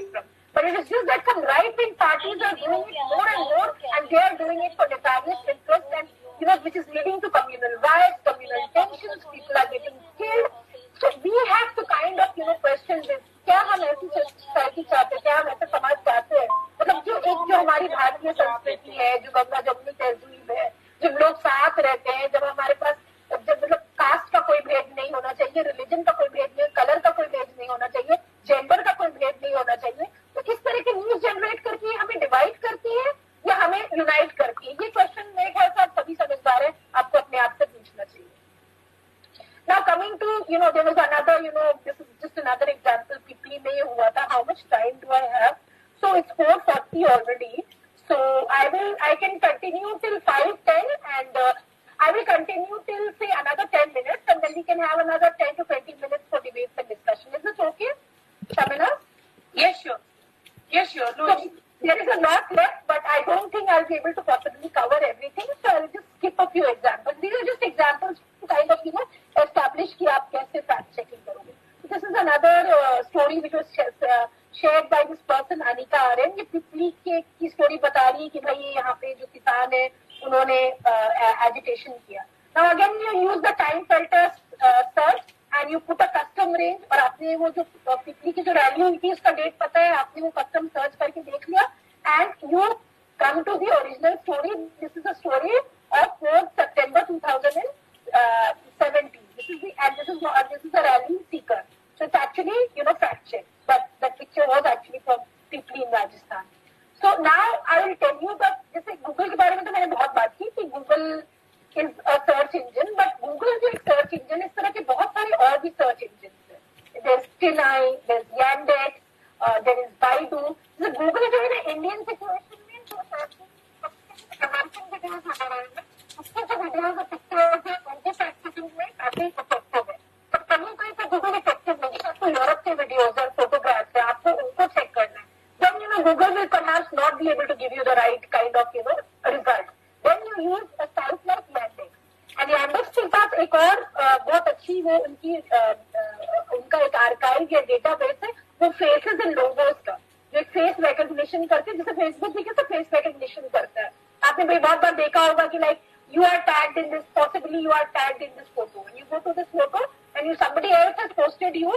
But it is just that some right-wing parties are doing it more and more, and they are doing it for nefarious interests, and you know, which is leading to communal riots, communal tensions. People are getting killed. So we have to kind of, you know, question this. क्या हम ऐसी society चाहते हैं, क्या हम ऐसा समाज चाहते हैं? मतलब जो एक जो हमारी भारतीय संस्कृति है, जो गंगा जमुनी तहजीब है, जब लोग साथ रहते हैं, जब हमारे पास जब मतलब कास्ट का कोई भेद नहीं होना चाहिए, रिलीजन का कोई भेद नहीं, कलर का कोई भेद नहीं होना चाहिए, जेंडर का कोई भेद नहीं होना चाहिए, तो किस तरह के न्यूज जनरेट करती है, हमें डिवाइड करती है या हमें यूनाइट करती है? ये क्वेश्चन मेरे ख्याल से आप सभी समझदार हैं, आपको अपने आप से पूछना चाहिए. Now coming to, you know, there was another, you know, this is just another example. Pipli में ये हुआ था. How much time do I have? So it's four forty already. So I will, I can continue till five ten, and uh, I will continue till say another ten minutes, and then we can have another ten to twenty minutes for debates and discussion. Is this okay, Shamina? Yes, sure. Yes, sure. No, so, there is a lot left, but I don't think I'll be able to possibly cover everything. So I'll just skip a few examples. These are just examples to kind of, you know, establish कि आप कैसे fact checking करोगे. So this is another uh, story which was uh, shared by this person, Anika Aryan. ये पिपली के की story बता रही है कि भाई यहाँ पे जो किसान है उन्होंने एजिटेशन किया. Now again you use the time filter uh, search and you put a custom range, और आपने वो जो पिपली की जो रैली हुई थी उसका डेट पता है, आपने वो कस्टम सर्च करके देख लिया, and you come to the original story. This is a story of fourth September twenty seventeen. This is the, and this is uh, this is a rally seeker. So it's actually, you know, fact check, but that picture was actually from Pipli in Rajasthan. So now I will tell you that जैसे Google के बारे में तो मैंने बहुत बात की कि Google is a search engine, but Google जो search engine, इस तरह के बहुत सारे और भी search engines हैं. There's Tinai, there's Yandex, uh, there is Baidu. So Google जो है ना Indian situation में जो American videos वगैरह हैं, उसके जो videos और pictures हैं, उनके practicing में काफी effective है. तो कहीं कहीं पे Google effective नहीं है. आपको यूरोप के videos और photographs हैं, आपको उनको check करना है. Then you know Google will perhaps not be able to give you the right kind of you know result. Then you use a site like Yandex. And Yandex के साथ एक और बहुत अच्छी वो उनकी उनका एक आर्काइव या डेटाबेस है, वो फेसेस एंड लोगोस का, जो एक फेस रिकॉग्निशन करते हैं, जैसे फेसबुक भी कैसे फेस रिकॉग्निशन करता है. आपने भाई बहुत बार देखा होगा कि like you are tagged in this, possibly you are tagged in this photo, and you go to this photo and you somebody else has posted you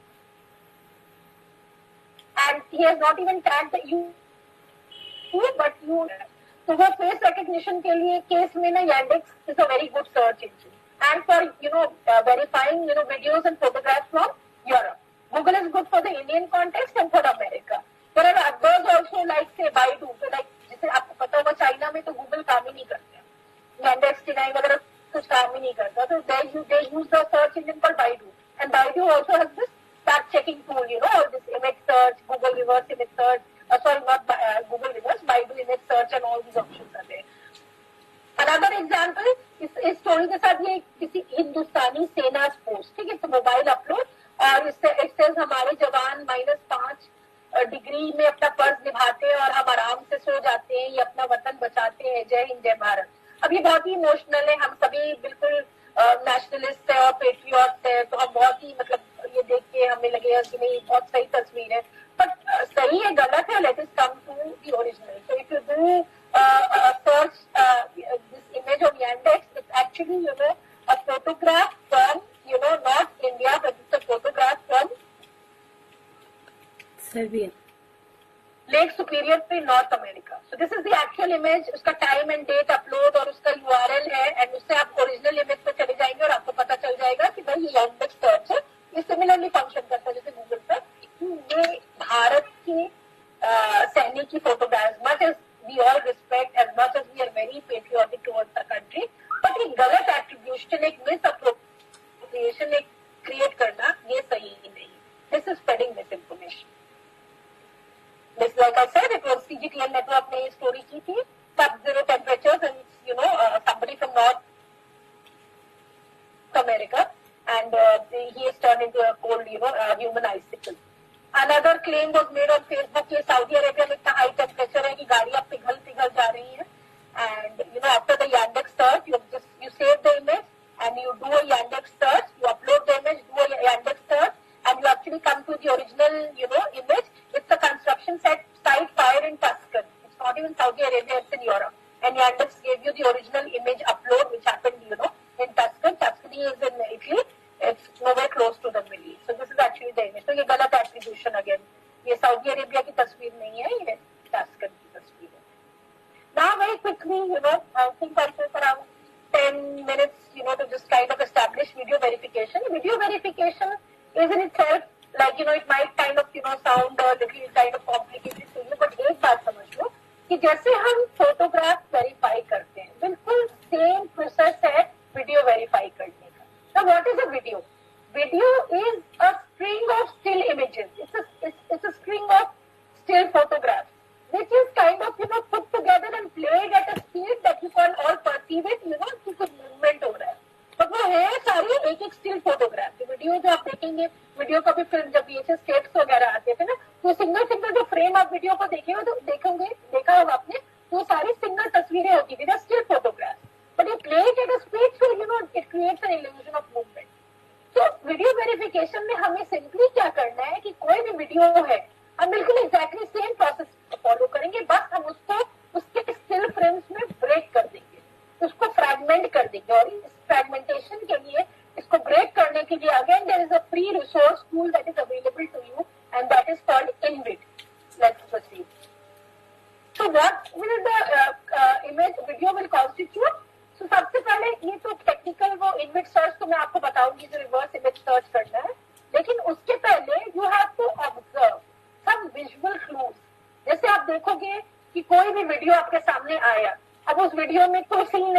and he has not even tagged you, but you. तो वो face recognition के लिए case में ना Yandex is a very good search engine, and for you know uh, verifying you know videos and photographs from Europe. Google is good for the Indian context and for America. There are others also like say Baidu. So like जैसे आपको पता होगा China में तो Google काम ही नहीं करते, Yandex, Tinai वगैरह कुछ काम ही नहीं करता. So they use they use the search engine called Baidu, and Baidu also has this fact checking tool, you know, all this image search, Google reverse image search. Uh, sorry, not uh, Google reverse, Baidu image search and all these options are there. Another example इस इस story के साथ ये किसी हिंदुस्तानी सेना post, ठीक है, तो मोबाइल अपलोड और इससे इससे हमारे जवान माइनस पांच डिग्री में अपना फर्ज निभाते हैं और हम आराम से सो जाते हैं, ये अपना वतन बचाते हैं, जय हिंद जय भारत. अब ये बहुत ही इमोशनल है, हम सभी बिल्कुल नेशनलिस्ट है और पेट्रियट है, तो हम बहुत ही मतलब ये देख के हमें लगेगा कि नहीं बहुत सही तस्वीर है, बट सही है गलत है. Let us come to the original. So if you do search uh, this image on Yandex, it's actually, you know, a photograph from, you know, not India, but it's a photograph from Serbia, Lake Superior in North America. So this is the actual image, उसका time and date upload और उसका U R L है, and उससे आप original image पे चले जाएंगे और आपको पता चल जाएगा कि भाई ये Yandex search है. ये similarly function करता है जैसे Google पर. ये भारत के सैनिक की photograph, much as we all respect, as much as we are very patriotic towards the country, but एक गलत attribution, एक misappropriation एक create करना ये सही नहीं. This is spreading misinformation. This, like I said, it was C G T N network ने ये story की थी, sub-zero temperatures and you know uh, somebody from North America, and uh, he is turned into a cold, you know, uh, human icicle. Another claim was made on Facebook कि Saudi Arabia में इतना high temperature है कि गाड़ियाँ पिघल पिघल जा रही हैं, and you know after the Yandex search you just you save the image and you do a Yandex search, you upload the image, do a Yandex search, and you actually come to the original you know image. It's a construction site site fire in Tuscan. It's not even Saudi Arabia, it's in Europe, and Yandex gave you the original image upload which happened you know in Tuscan. Tuscany is in Italy. It's nowhere close to the Middle East. So this is actually the image. So ये गलत attribution again. ये Saudi Arabia की तस्वीर नहीं है, ये Tuscan की तस्वीर है. Now very quickly, you know, I think I took around ten minutes, you know, to just kind of establish video verification. Video verification is in itself, like, you know, it might kind of, you know, sound a little kind of complicated to you, but एक बात समझ लो कि जैसे हम photograph verify करते हैं, बिल्कुल same process है video verify करने. Now, what is a video? Video is a string of still images. It's a it's, it's a string of still photographs, which is kind of you know put together and played at a speed that you can all perceive it. You know कि कुछ movement हो रहा है. But वो है सारी एक एक still photograph. वीडियो जो आप देखेंगे, वीडियो का भी फिल्म जब V H S tapes वगैरह आते थे ना, तो सिंगल सिंगल जो फ्रेम आप वीडियो को देखेंगे तो देखोगे देखा होगा आपने, तो सारी सिंगल तस्वीरें होती थी, still photographs. But you play it at a speed, so you know it creates an illusion of movement. So video verification में हमें simply क्या करना है कि कोई भी वीडियो है, हम बिल्कुल exactly same process follow करेंगे, बस हम उसको उसके still frames में break कर देंगे, उसको fragment कर देंगे, और इस fragmentation के लिए इसको break करने के लिए again there is a free resource tool that is available to you, and that is called InVid. Let's proceed. So what will the uh, uh, image video will constitute? तो so, सबसे पहले ये तो technical वो image search तो मैं आपको बताऊंगी जो रिवर्स इमेज सर्च करना है, लेकिन उसके पहले you have to observe some visual clues. जैसे आप देखोगे कि कोई भी वीडियो आपके सामने आया, अब उस वीडियो में कोई सीन है,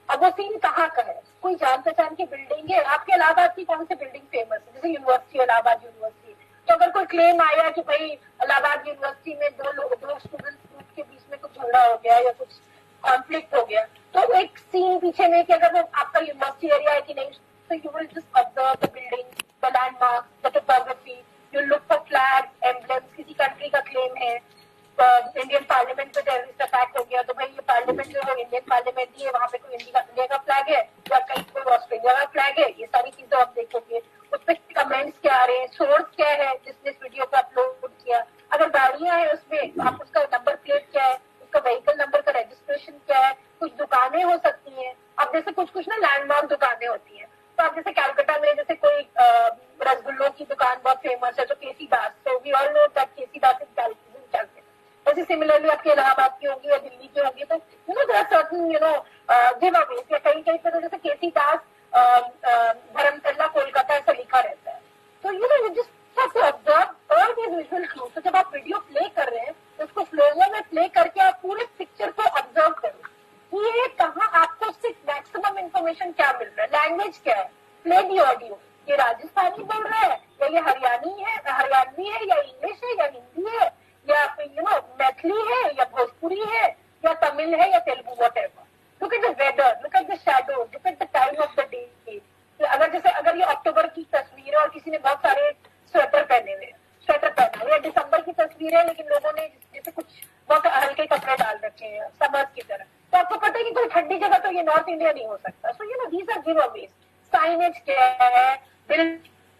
अब वो सीन कहाँ का है, कोई जान पहचान की बिल्डिंग है, आपके इलाहाबाद की कौन सी बिल्डिंग फेमस है, जैसे यूनिवर्सिटी, इलाहाबाद यूनिवर्सिटी, तो अगर कोई क्लेम आया कि भाई इलाहाबाद यूनिवर्सिटी में दो लोग दो स्टूडेंट ग्रुप के बीच में कुछ झगड़ा हो गया या कुछ कॉन्फ्लिक्ट हो गया, तो एक सीन पीछे में कि अगर वो आपका यूनिवर्सिटी एरिया है कि नहीं, तो you will just observe the building, the landmark, the topography, you look for flag emblems, किसी कंट्री का क्लेम है, इंडियन पार्लियामेंट पे टेररिस्ट अटैक हो गया, तो भाई ये पार्लियामेंट जो है इंडियन पार्लियामेंट ही है, वहाँ पे कोई इंडिया इंडिया का फ्लैग है या कहीं कोई ऑस्ट्रेलिया का फ्लैग है, ये सारी चीजें आप देखोगे, उस पर कमेंट्स क्या आ रहे हैं, सोर्स क्या है जिसने इस वीडियो को अपलोड किया, अगर गाड़ियां हैं उसमें आप उसका नंबर प्लेट क्या है, उसका व्हीकल नंबर का रजिस्ट्रेशन क्या है, कुछ दुकानें हो सकती हैं, अब जैसे कुछ कुछ ना लैंडमार्क दुकानें होती हैं, तो आप जैसे कैलकाटा में जैसे कोई रसगुल्लों की दुकान बहुत फेमस है, तो केसी दास, तो we all know that KC Das is Calcutta, वैसे सिमिलरली आपके इलाहाबाद की होंगी या दिल्ली की होंगी, तो you know there are certain you know giveaways, या कहीं कहीं पर जैसे केसी दास धर्मतला कोलकाता ऐसा लिखा रहता है, तो you know you just have to observe all these visual clues. तो जब आप वीडियो प्ले कर रहे हैं तो उसको फ्लो में प्ले करके आप पूरे पिक्चर को ऑब्जर्व करो, ये कहाँ आपको सिर्फ मैक्सिमम इन्फॉर्मेशन क्या मिल रहा है, लैंग्वेज क्या है, प्ले दी ऑडियो, ये राजस्थानी बोल रहा है या ये हरियाणी है हरियाणवी है या इंग्लिश है या हिंदी है या यू नो मैथिली है या भोजपुरी है या तमिल है या Telugu, whatever. Look at the weather, look at the shadow, look at the time of the day. अगर जैसे अगर ये अक्टूबर की तस्वीर है और किसी ने बहुत सारे स्वेटर पहने हुए स्वेटर पहना हुआ, या दिसंबर की तस्वीर है लेकिन लोगों ने जैसे कुछ बहुत हल्के कपड़े डाल रखे हैं समर की तरह, तो आपको पता है कि कोई ठंडी जगह तो ये नॉर्थ इंडिया नहीं हो सकता। So you know these are giveaways. Signage क्या है, बिल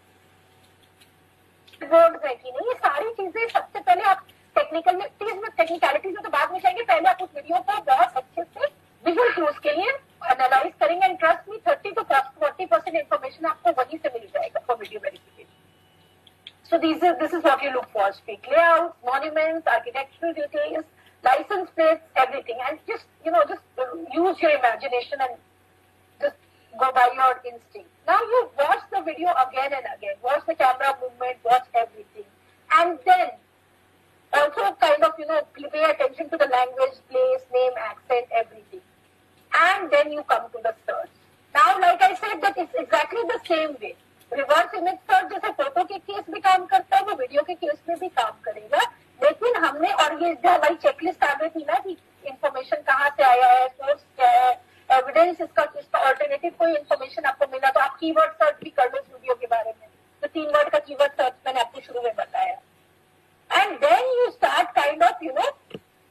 बोर्ड है कि नहीं, ये सारी चीजें सबसे पहले आप टेक्निकल में टेक्निकलिटीज में तो बाद में जाएंगे, पहले आप उस वीडियो को बहुत अच्छे से विजुअल क्लूज के लिए एनालाइज करेंगे, and trust me thirty to forty percent information आपको वहीं से मिल जाएगा for video verification. So these is this is what you look for: street layouts, monuments, architectural details, license plates, everything. And just you know, just use your imagination and just go by your instinct. Now you watch the video again and again. Watch the camera movement. Watch everything, and then also kind of you know pay attention to the language, place, name, accent, everything. And then you come to the search. Now, like I said, that it's exactly the same way. Reverse image search जैसे photo के case में काम करता है, वो video के case में भी काम करेगा, लेकिन हमने और ये जो हमारी चेकलिस्ट आ गई थी ना कि इन्फॉर्मेशन कहाँ से आया है, सोर्स क्या है, एविडेंस, इसका इसका ऑल्टरनेटिव कोई इन्फॉर्मेशन आपको मिला तो आप कीवर्ड सर्च भी कर लो इस वीडियो के बारे में। तो तीन वर्ड का कीवर्ड सर्च मैंने आपको शुरू में बताया, and then you start kind of you know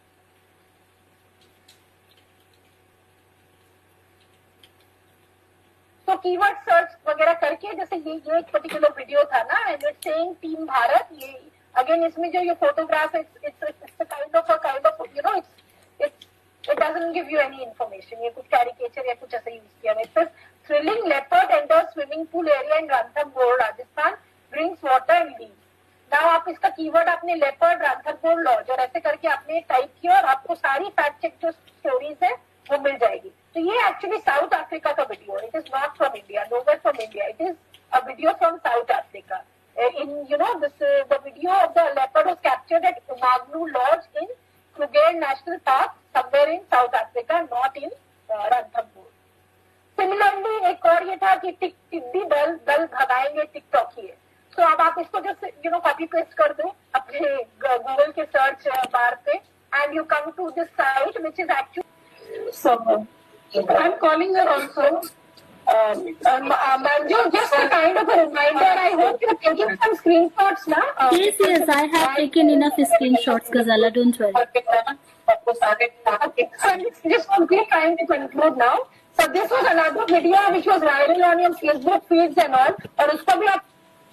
तो कीवर्ड सर्च वगैरह करके, जैसे ये ये एक पर्टिकुलर वीडियो था ना, and it's saying team Bharat, ये अगेन इसमें जो ये फोटोग्राफ है, it's it's kind of a kind of you know it's it's it doesn't give you any information, ये कुछ कैरिकेचर या कुछ ऐसा यूज किया है। It's thrilling leopard enters swimming pool area in Ranthambore Rajasthan, drinks water and leaves. Now आप इसका keyword आपने लेपर्ड रणथंभौर लॉज और ऐसे करके आपने टाइप किया और आपको सारी फैक्ट चेक जो स्टोरीज है वो मिल जाएगी। तो ये एक्चुअली साउथ अफ्रीका का वीडियो है, it is not from India, nowhere from India, it is a video from South Africa. In you know this the video of the leopard was captured at Umagnu lodge in Kruger National Park somewhere in South Africa, not in Ranthambore. Similarly एक और ये था कि टिक टिड्डी दल दल भगाएंगे TikTok ही। तो अब आप इसको just you know copy paste कर दो अपने गूगल के सर्च बार पे, and you come to this site which is actually so I'm calling her also. Um, um, uh, Manju, just a kind of a reminder. I hope you're taking some screenshots now. Um, Yes, yes, I have taken enough screenshots, Ghazala. Don't worry. So it's just quickly trying to conclude now. So this was another video which was viral on your Facebook feeds and all. और उसको भी आप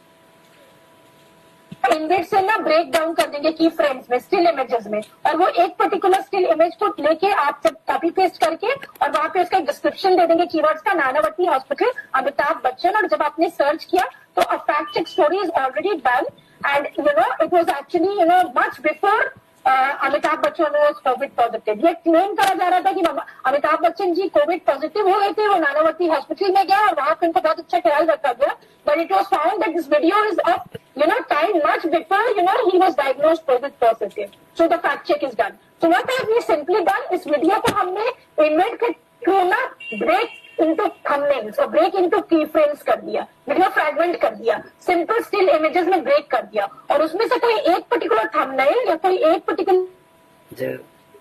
image से ना break down कर देंगे की frames में, स्टिल इमेजेस में, और वो एक पर्टिकुलर स्टिल इमेज को लेके आप जब कॉपी पेस्ट करके और वहां पे उसका डिस्क्रिप्शन दे देंगे कीवर्ड्स का, नानावती हॉस्पिटल, अमिताभ बच्चन, और जब आपने सर्च किया तो a fact check story is already done, and you know it was actually you know much before Amitabh Bachchan was covid positive. ये क्लेम करा जा रहा था कि अमिताभ बच्चन जी कोविड पॉजिटिव हो गए थे, वो नानावती हॉस्पिटल में गया और वहां पे उनको बहुत अच्छा ख्याल रखा गया, but it was found that this video is of you know time much before you know he was diagnosed COVID positive, so the fact check is done. So what have we simply done, इस video को हमने invent through ना break into thumbnails और break into keyframes कर दिया, video fragment कर दिया, simple still images में ब्रेक कर दिया और उसमें से कोई एक पर्टिकुलर थंबनेल या कोई एक पर्टिकुलर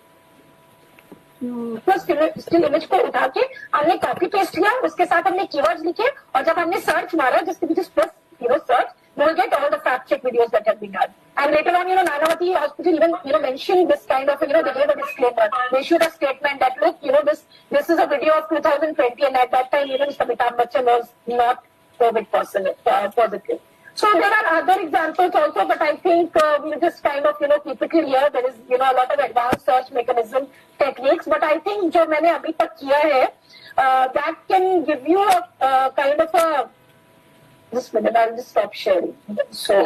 स्टिल इमेज को उठा के हमने कॉपी पेस्ट किया, उसके साथ हमने कीवर्ड्स लिखे और जब हमने सर्च मारा जिसके बीच plus you know search we'll get all the fact check videos that have been done. And later on, you know, Nanavati Hospital even, you know, mentioned this kind of, you know, they gave a disclaimer. They issued a statement that, look, you know, this this is a video of two thousand twenty and at that time, you know, Mister Amitabh Bachchan was not COVID positive. So there are other examples also, but I think uh, we'll just kind of, you know, keep it here. There is, you know, a lot of advanced search mechanism techniques, but I think जो मैंने अभी तक किया है, uh, that can give you a uh, kind of a Just a minute, I'll just stop sharing. So,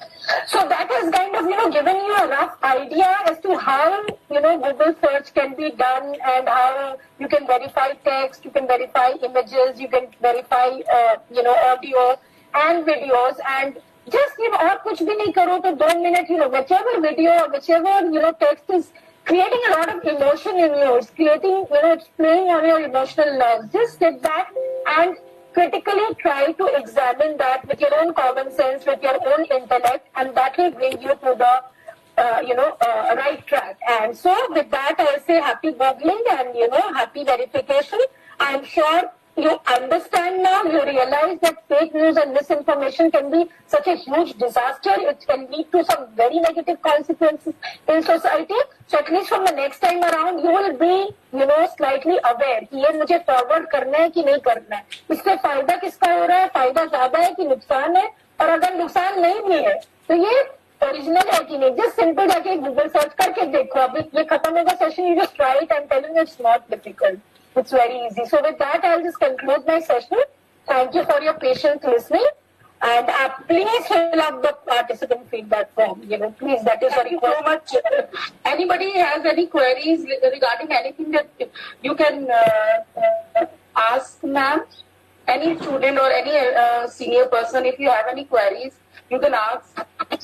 so that has kind of, you know, given you a rough idea as to how, you know, Google search can be done and how you can verify text, you can verify images, you can verify, uh, you know, audio and videos and just, you know, और कुछ भी नहीं करो तो दो minute, you know, whichever video, whichever, you know, text is creating a lot of emotion in you, it's creating, you know, it's playing on your emotional nerves. Just sit back and critically try to examine that with your own common sense, with your own intellect, and that will bring you to the, uh, you know, uh, right track. And so with that, I say happy Googling and, you know, happy verification. I'm sure you understand now, you realize that fake news and misinformation can be such a huge disaster. It can lead to some very negative consequences in society. So at least from the next time around, you will be, you know, slightly aware कि ये मुझे forward करना है कि नहीं करना है. इससे फायदा किसका हो रहा है? फायदा ज्यादा है कि नुकसान है? और अगर नुकसान नहीं भी है, तो ये ओरिजिनल है कि नहीं? Just simple जाके Google search करके देखो. अभी ये खत्म होगा session, you just try it. I'm telling you, it's not difficult. It's very easy. So with that, I'll just conclude my session. Thank you for your patient listening. And uh, please fill up the participant feedback form. You know, please, that is Thank you so much. Anybody has any queries regarding anything that you can uh, uh, ask, ma'am? Any student or any uh, senior person, if you have any queries, you can ask.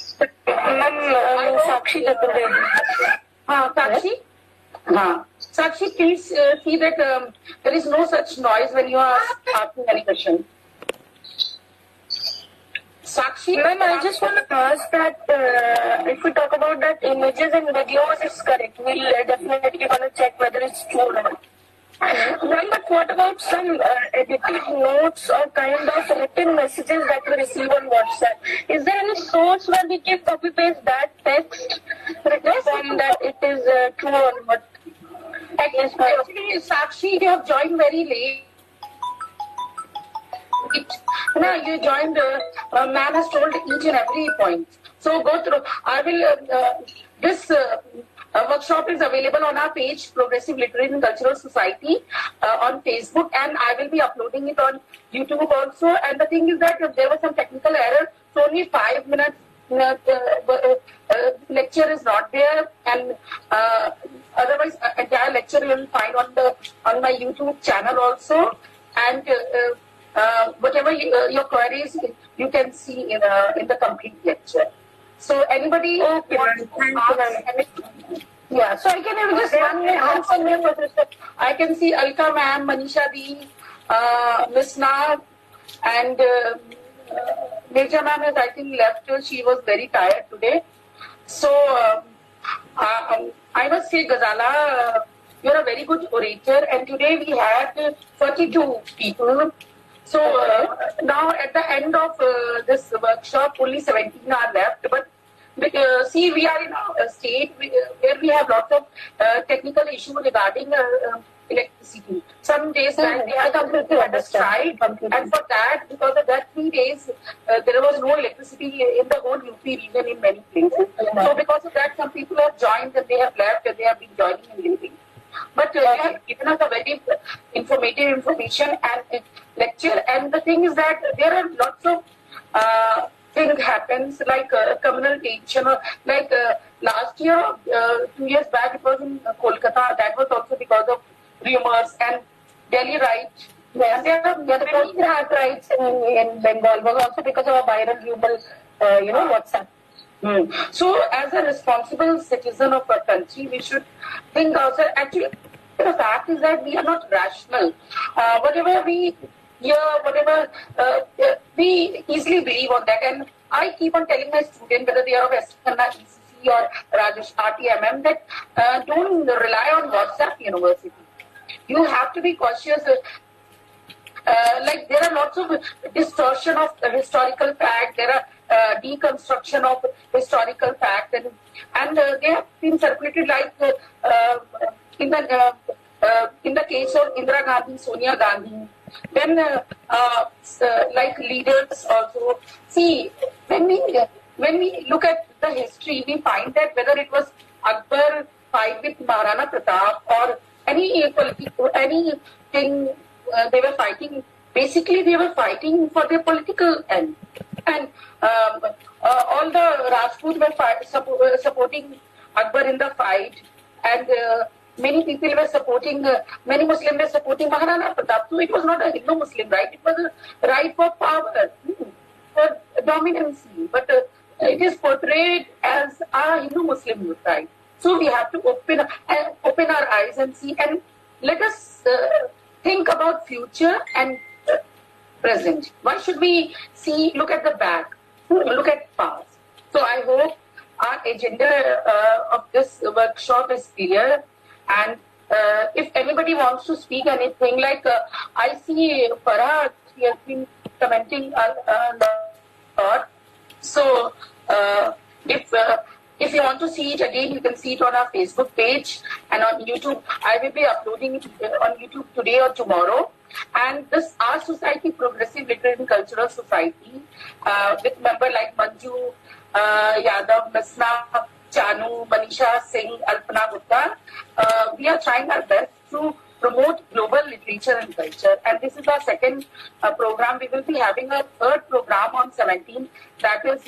Ma'am, Sakshi Chaturvedi. हाँ, Sakshi? हाँ. Sakshi, please uh, see that um, there is no such noise when you are asking any question. Sakshi, ma'am, I just want to ask that uh, if we talk about that images and videos is correct, we'll uh, definitely want to check whether it's true or not. Ma'am, but what about some uh, edited notes or kind of written messages that we receive on WhatsApp? Is there any source where we can copy paste that text from that it is uh, true or not? Actually, Sakshi, you have joined very late. It, no, you joined, uh, uh, man has told each and every point. So go through. I will, uh, uh, this uh, uh, workshop is available on our page, Progressive Literary and Cultural Society, uh, on Facebook, and I will be uploading it on YouTube also. And the thing is that uh, there was some technical error, so only five minutes uh, uh, uh, lecture is not there, and uh, otherwise uh, entire lecture you will find on the on my YouTube channel also, and uh, uh, uh, whatever you, uh, your queries you can see in uh, in the complete lecture. So anybody okay, wants to ask anything? Yeah, so I can have just one minute answer name. I can see Alka ma'am, Manisha Di, uh, Miss Nag, and uh, uh, Neja ma'am has I think left. She was very tired today. So um, uh, um, I must say, Ghazala, uh, you're a very good orator, and today we had uh, forty-two people. So uh, now at the end of uh, this workshop, only seventeen are left. But uh, see, we are in a state where we have lots of uh, technical issues regarding uh, uh, electricity. Some days back they have completely understand, and for that, because of that three days, uh, there was no electricity in the whole U P region in many places. So because of that, some people have joined and they have left and they have been joining and leaving. But uh, they have given us a very informative information and uh, lecture. And the thing is that there are lots of uh, things happens like uh, communal tension. Or like uh, last year, uh, two years back, it was in uh, Kolkata. That was also because of rumors, and Delhi right. Yes, there are the Postgrad rights in, in Bengal was also because of a viral rumor, uh, you know, WhatsApp. Hmm. So, as a responsible citizen of our country, we should think also. Actually, the fact is that we are not rational. Uh, whatever we hear, whatever, uh, we easily believe on that. And I keep on telling my students, whether they are of S T Khanna, E C C or Rajesh R T M M, that uh, don't rely on WhatsApp University. You have to be cautious. Uh, like there are lots of distortion of uh, historical fact. There are uh, deconstruction of historical fact, and and uh, they have been circulated like uh, uh, in the uh, uh, in the case of Indira Gandhi, Sonia Gandhi. Then uh, uh, uh, like leaders also. See, when we when we look at the history, we find that whether it was Akbar fight with Maharana Pratap or any political anything. Uh, they were fighting, basically they were fighting for their political end. And um, uh, all the Rajput were fight, suppo uh, supporting Akbar in the fight, and uh, many people were supporting, uh, many Muslims were supporting Maharana Pratap. So it was not a Hindu-Muslim right, it was a right for power, for dominance. But uh, it is portrayed as a Hindu-Muslim right. So we have to open, uh, open our eyes and see, and let us uh, think about future and uh, present. Why should we see, look at the back, look at past? So I hope our agenda uh, of this workshop is clear. And uh, if anybody wants to speak anything, like uh, I see Farah, he has been commenting a, a lot. So uh, if uh, If you want to see it again, you can see it on our Facebook page and on YouTube. I will be uploading it on YouTube today or tomorrow. And this our society, Progressive Literary and Cultural Society, uh, with members like Manju uh, Yadav, Misna, Chanu, Manisha Singh, Alpana Gupta, uh, we are trying our best to promote global literature and culture. And this is our second uh, program. We will be having a third program on seventeenth. That is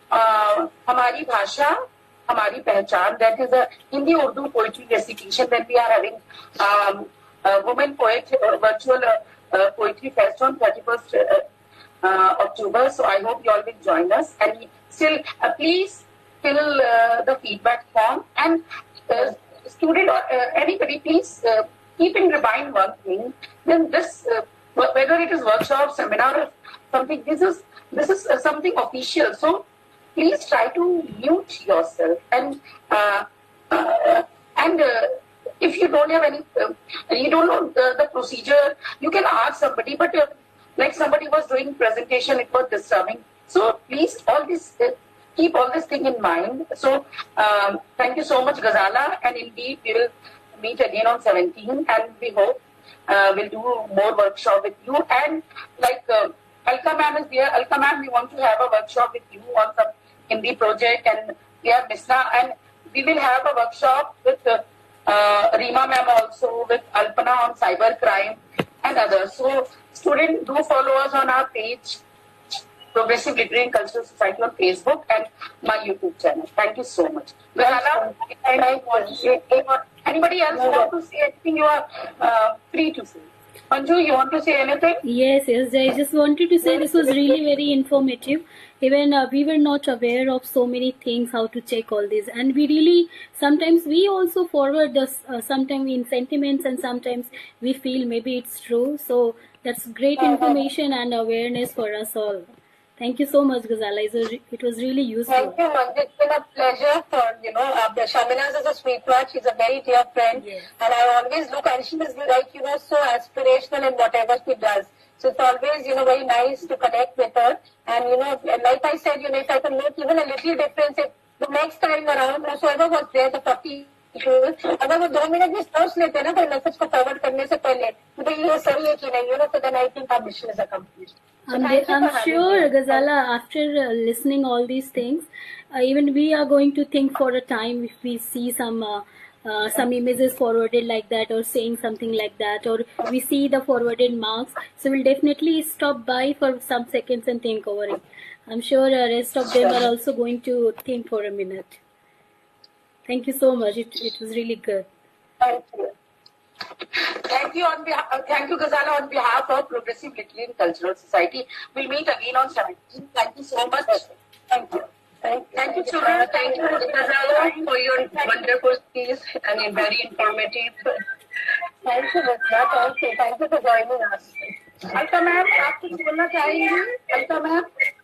uh, Hamari Bhasha, Hamari Pehchan. That is a Hindi Urdu poetry recitation. Then we are having um, a women poet uh, virtual uh, uh, poetry fest on thirty-first uh, uh, October. So I hope you all will join us. And still, uh, please fill uh, the feedback form. And uh, student or uh, anybody, please uh, keep in mind one thing. Then this, uh, whether it is workshop, seminar, or something, this is this is uh, something official. So please try to mute yourself, and uh, uh, and uh, if you don't have any, uh, you don't know the, the procedure, you can ask somebody. But uh, like somebody was doing presentation, it was disturbing. So please, all this uh, keep all this thing in mind. So um, thank you so much, Ghazala, and indeed we will meet again on seventeenth, and we hope uh, we'll do more workshop with you. And like uh, Alka ma'am is there. Alka ma'am, we want to have a workshop with you on some Hindi project, and we have Misna, and we will have a workshop with uh, uh, Rima ma'am also, with Alpana on cyber crime and others. So students, do follow us on our page, Progressive Literary and Cultural Society on Facebook, and my YouTube channel. Thank you so much. Ghazala, anybody else want to say anything? You are uh, free to say. Manju, you want to say anything? Yes, yes. I just wanted to say this was really very informative. Even uh, we were not aware of so many things, how to check all this. And we really, sometimes we also forward this, uh, sometimes in sentiments, and sometimes we feel maybe it's true. So that's great information and awareness for us all. Thank you so much, Ghazala. It was, it was really useful. Thank you, Manju. It's been a pleasure for, you know, uh, Shaminaz is a sweetheart. She's a very dear friend. Yes. And I always look, and she is like, you know, so aspirational in whatever she does. So it's always, you know, very nice to connect with her. And, you know, like I said, you know, if I can make even a little difference, if the next time around, whoever was there, the forty people, अगर वो दो minute में सोच लेते ना, तो message को forward करने से पहले, तो भाई ये सही है कि नहीं, you know, so then I think our mission is accomplished. So I'm, I'm sure, Ghazala, after uh, listening all these things, uh, even we are going to think for a time if we see some uh, uh, some images forwarded like that, or saying something like that, or we see the forwarded marks. So we'll definitely stop by for some seconds and think over it. I'm sure the rest of them are also going to think for a minute. Thank you so much. It, it was really good. Thank you. Thank you on behalf, uh, thank you, Ghazala, on behalf of Progressive Literary and Cultural Society. We'll meet again on seventeenth. Thank you so much. Thank you. Thank you, thank you children. Thank you, Ghazala, for your wonderful speech and very informative. Thank you, Mitra. Thank you. Thank you for joining us. Alka ma'am, आप कुछ बोलना चाहेंगी? Alka ma'am,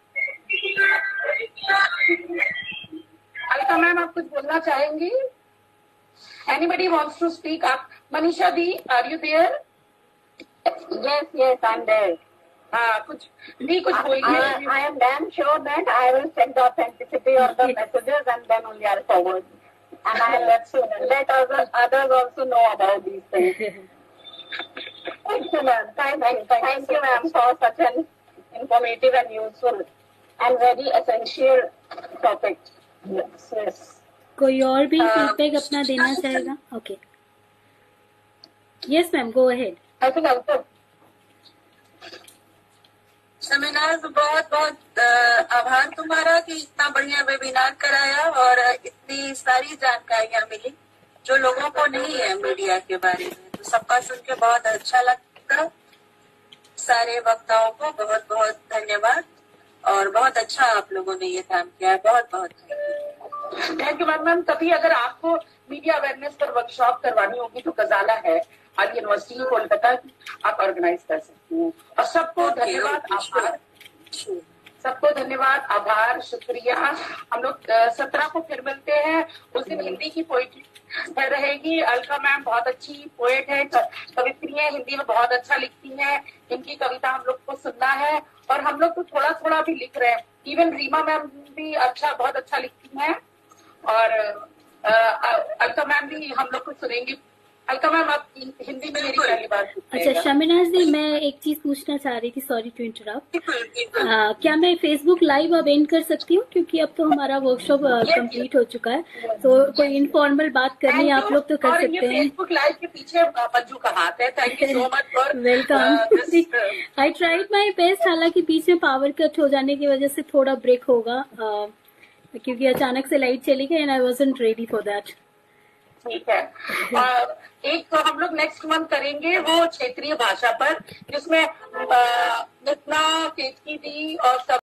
Alka ma'am, आप कुछ बोलना चाहेंगी? Anybody wants to speak? आप मनीषा दी, are you there? Yes, yes, I'm there. हाँ, कुछ दी कुछ बोलिए. I, I am damn sure that I will check the authenticity of the messages and then only I'll forward. And I'll let, so, let others, others also know about these things. Thank you, ma'am. Thank, thank, thank, thank you, ma'am, for such an informative and useful and very essential topic. Yes, yes. कोई और भी feedback अपना देना चाहेगा? Okay, yes ma'am, go ahead. I think also. Shaminaz, बहुत बहुत आभार तुम्हारा कि इतना बढ़िया वेबिनार कराया और इतनी सारी जानकारियां मिली जो लोगों को नहीं है मीडिया के बारे में. तो सबका सुन के बहुत अच्छा लगा. सारे वक्ताओं को बहुत बहुत धन्यवाद और बहुत अच्छा आप लोगों ने ये काम किया है. बहुत बहुत थैंक यू मैम. मैम, कभी अगर आपको मीडिया अवेयरनेस पर वर्कशॉप करवानी होगी तो गजाला है आली यूनिवर्सिटी कोलकाता, आप ऑर्गेनाइज कर सकती हैं. और सबको धन्यवाद, आभार. सबको धन्यवाद, आभार, शुक्रिया. हम लोग सत्रह को फिर मिलते हैं. उस दिन हिंदी की पोइट्री रहेगी. अलका मैम बहुत अच्छी पोएट है, कवित्री है, हिंदी में बहुत अच्छा लिखती हैं. इनकी कविता हम लोग को सुनना है और हम लोग तो थोड़ा थोड़ा भी लिख रहे हैं. इवन रीमा मैम भी अच्छा बहुत अच्छा लिखती हैं और अलका मैम भी हम लोग को सुनेंगी. अलका मैम, आप हिंदी में मेरी पहली बार. अच्छा शमीनाज जी, मैं एक चीज पूछना चाह रही थी, सॉरी टू इंटरप्ट. क्या मैं फेसबुक लाइव अब एंड कर सकती हूँ, क्योंकि अब तो हमारा वर्कशॉप कंप्लीट हो चुका है. तो कोई इनफॉर्मल बात करनी है आप लोग तो कर सकते हैं. फेसबुक लाइव के पीछे मंजू का हाथ है. Thank you so much for welcome. I tried my best. हालांकि बीच में पावर कट हो जाने की वजह से थोड़ा ब्रेक होगा, uh, क्योंकि अचानक से लाइट चली गई and I wasn't ready for that. ठीक है. uh, एक तो हम लोग नेक्स्ट मंथ करेंगे वो क्षेत्रीय भाषा पर, जिसमें नितना केतकी दी और सब